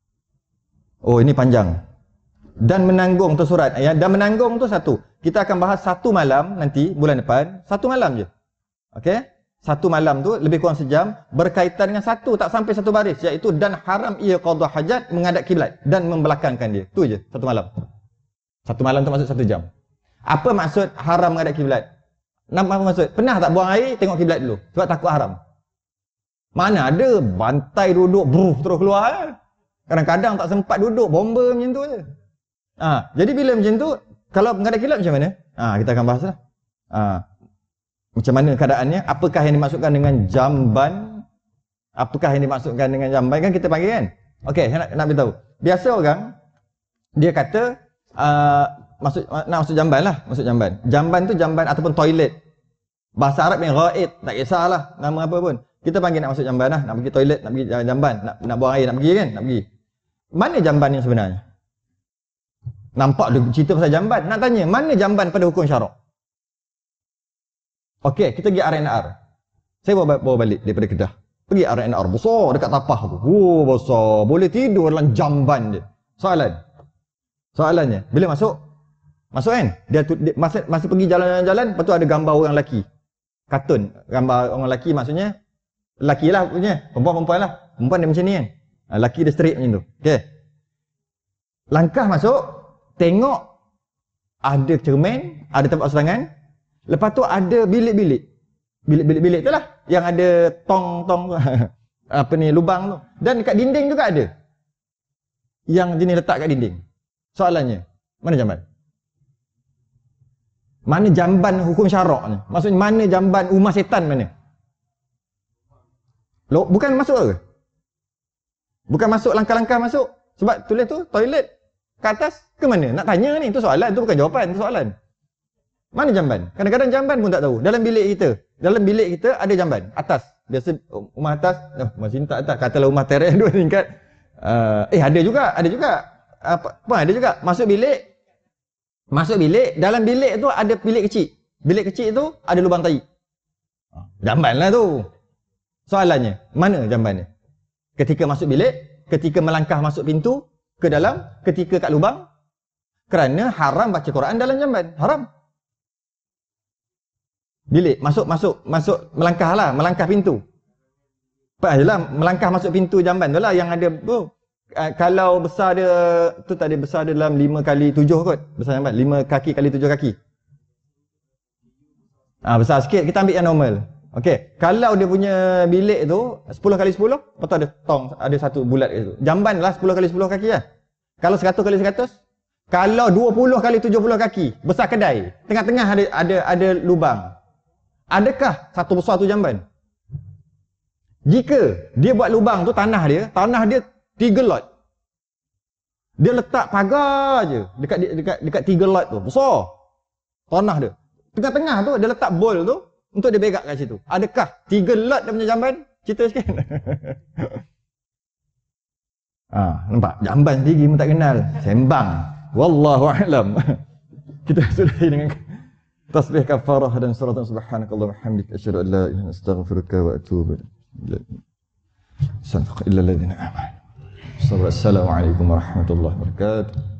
Oh, ini panjang. Dan menanggung tu surat. Ya, dan menanggung tu satu. Kita akan bahas satu malam nanti, bulan depan. Satu malam je. Okey? Satu malam tu, lebih kurang sejam. Berkaitan dengan satu, tak sampai satu baris. Iaitu, dan haram ia qada hajat menghadap kiblat. Dan membelakangkan dia. Tu je, satu malam. Satu malam tu maksud satu jam. Apa maksud haram menghadap kiblat? Apa maksud? Pernah tak buang air, tengok kiblat dulu. Sebab takut haram. Mana ada bantai duduk, bruh, terus keluar. Eh? Kadang-kadang tak sempat duduk, bomba macam tu je. Ha, jadi bila macam tu, kalau menghadap kiblat macam mana? Ha, kita akan bahas lah. Ha, macam mana keadaannya? Apakah yang dimaksudkan dengan jamban? Apakah yang dimaksudkan dengan jamban? Kan kita panggil kan? Okey, saya nak, nak beritahu. Biasa orang, dia kata, uh, maksud, nak masuk jamban lah. Masuk jamban. Jamban tu jamban ataupun toilet. Bahasa Arab yang ghaid, tak kisahlah nama apa pun. Kita panggil nak masuk jamban lah. Nak pergi toilet, nak pergi jamban. Nak, nak buang air, nak pergi kan? Nak pergi. Mana jamban yang sebenarnya? Nampak dia cerita pasal jamban. Nak tanya, mana jamban pada hukum syarak? Okey, kita pergi R and R. Saya bawa, bawa balik daripada Kedah. Pergi R and R. Besar dekat tapah tu. Oh, besar. Boleh tidur dalam jamban dia. Soalan. Soalannya, bila masuk? Masuk kan? Dia, dia masa, masa pergi jalan-jalan, lepas tu ada gambar orang lelaki. Kartun. Gambar orang lelaki maksudnya, lelaki lah punya. Perempuan-perempuan lah. Perempuan dia macam ni kan. Lelaki dia straight macam tu. Okey. Langkah masuk, tengok ada cermin, ada tempat serangan. Lepas tu ada bilik-bilik. Bilik-bilik tu lah. Yang ada tong-tong apa ni, lubang tu. Dan dekat dinding juga ada. Yang jenis letak kat dinding. Soalannya, mana jamban? Mana jamban hukum syarak ni? Maksudnya mana jamban rumah setan mana? Loh, bukan masuk ke? Bukan masuk langkah-langkah masuk. Sebab tulis tu toilet ke atas ke mana? Nak tanya ni, tu soalan, tu bukan jawapan, tu soalan. Mana jamban? Kadang-kadang jamban pun tak tahu. Dalam bilik kita, dalam bilik kita ada jamban atas. Biasa rumah atas, oh, rumah sini tak atas. Katalah rumah teres dua tingkat. Uh, eh ada juga, ada juga. Apa, apa ada juga. Masuk bilik, masuk bilik, dalam bilik tu ada bilik kecil. Bilik kecil tu ada lubang tai. Jamban lah tu. Soalannya, mana jambannya? Ketika masuk bilik, ketika melangkah masuk pintu ke dalam, ketika kat lubang, kerana haram baca Quran dalam jamban. Haram. Bilik, masuk, masuk, masuk, melangkah lah, melangkah pintu. Apa lah, melangkah masuk pintu jamban tu lah yang ada, oh, uh, kalau besar dia, tu tadi besar dia dalam lima kali tujuh kot, besar jamban, lima kaki kali tujuh kaki. Ah, besar sikit, kita ambil yang normal. Okey, kalau dia punya bilik tu sepuluh kali sepuluh, lepas tu ada tong, ada satu bulat kat situ. Jamban lah sepuluh kali sepuluh kaki lah. Kalau seratus kali seratus, kalau dua puluh kali tujuh puluh kaki, besar kedai, tengah-tengah ada ada ada lubang. Adakah satu besar tu jamban? Jika dia buat lubang tu tanah dia, tanah dia tiga lot. Dia letak pagar je dekat dekat dekat tiga lot tu. Besar. Tanah dia. Tengah-tengah tu dia letak bowl tu untuk dia berak kat situ. Adakah tiga lot dia punya jamban? Cerita sikit. Ah, nampak? Jamban sendiri pun tak kenal. Sembang. Wallahu a'lam. Kita sudahi dengan tasbih kafarah dan suratan subhanakallah wa hamdika asyhadu an la ilaha illa anta astaghfiruka wa atubu ilaik. Sadaq illa alladhina amanu. Assalamualaikum warahmatullahi wabarakatuh.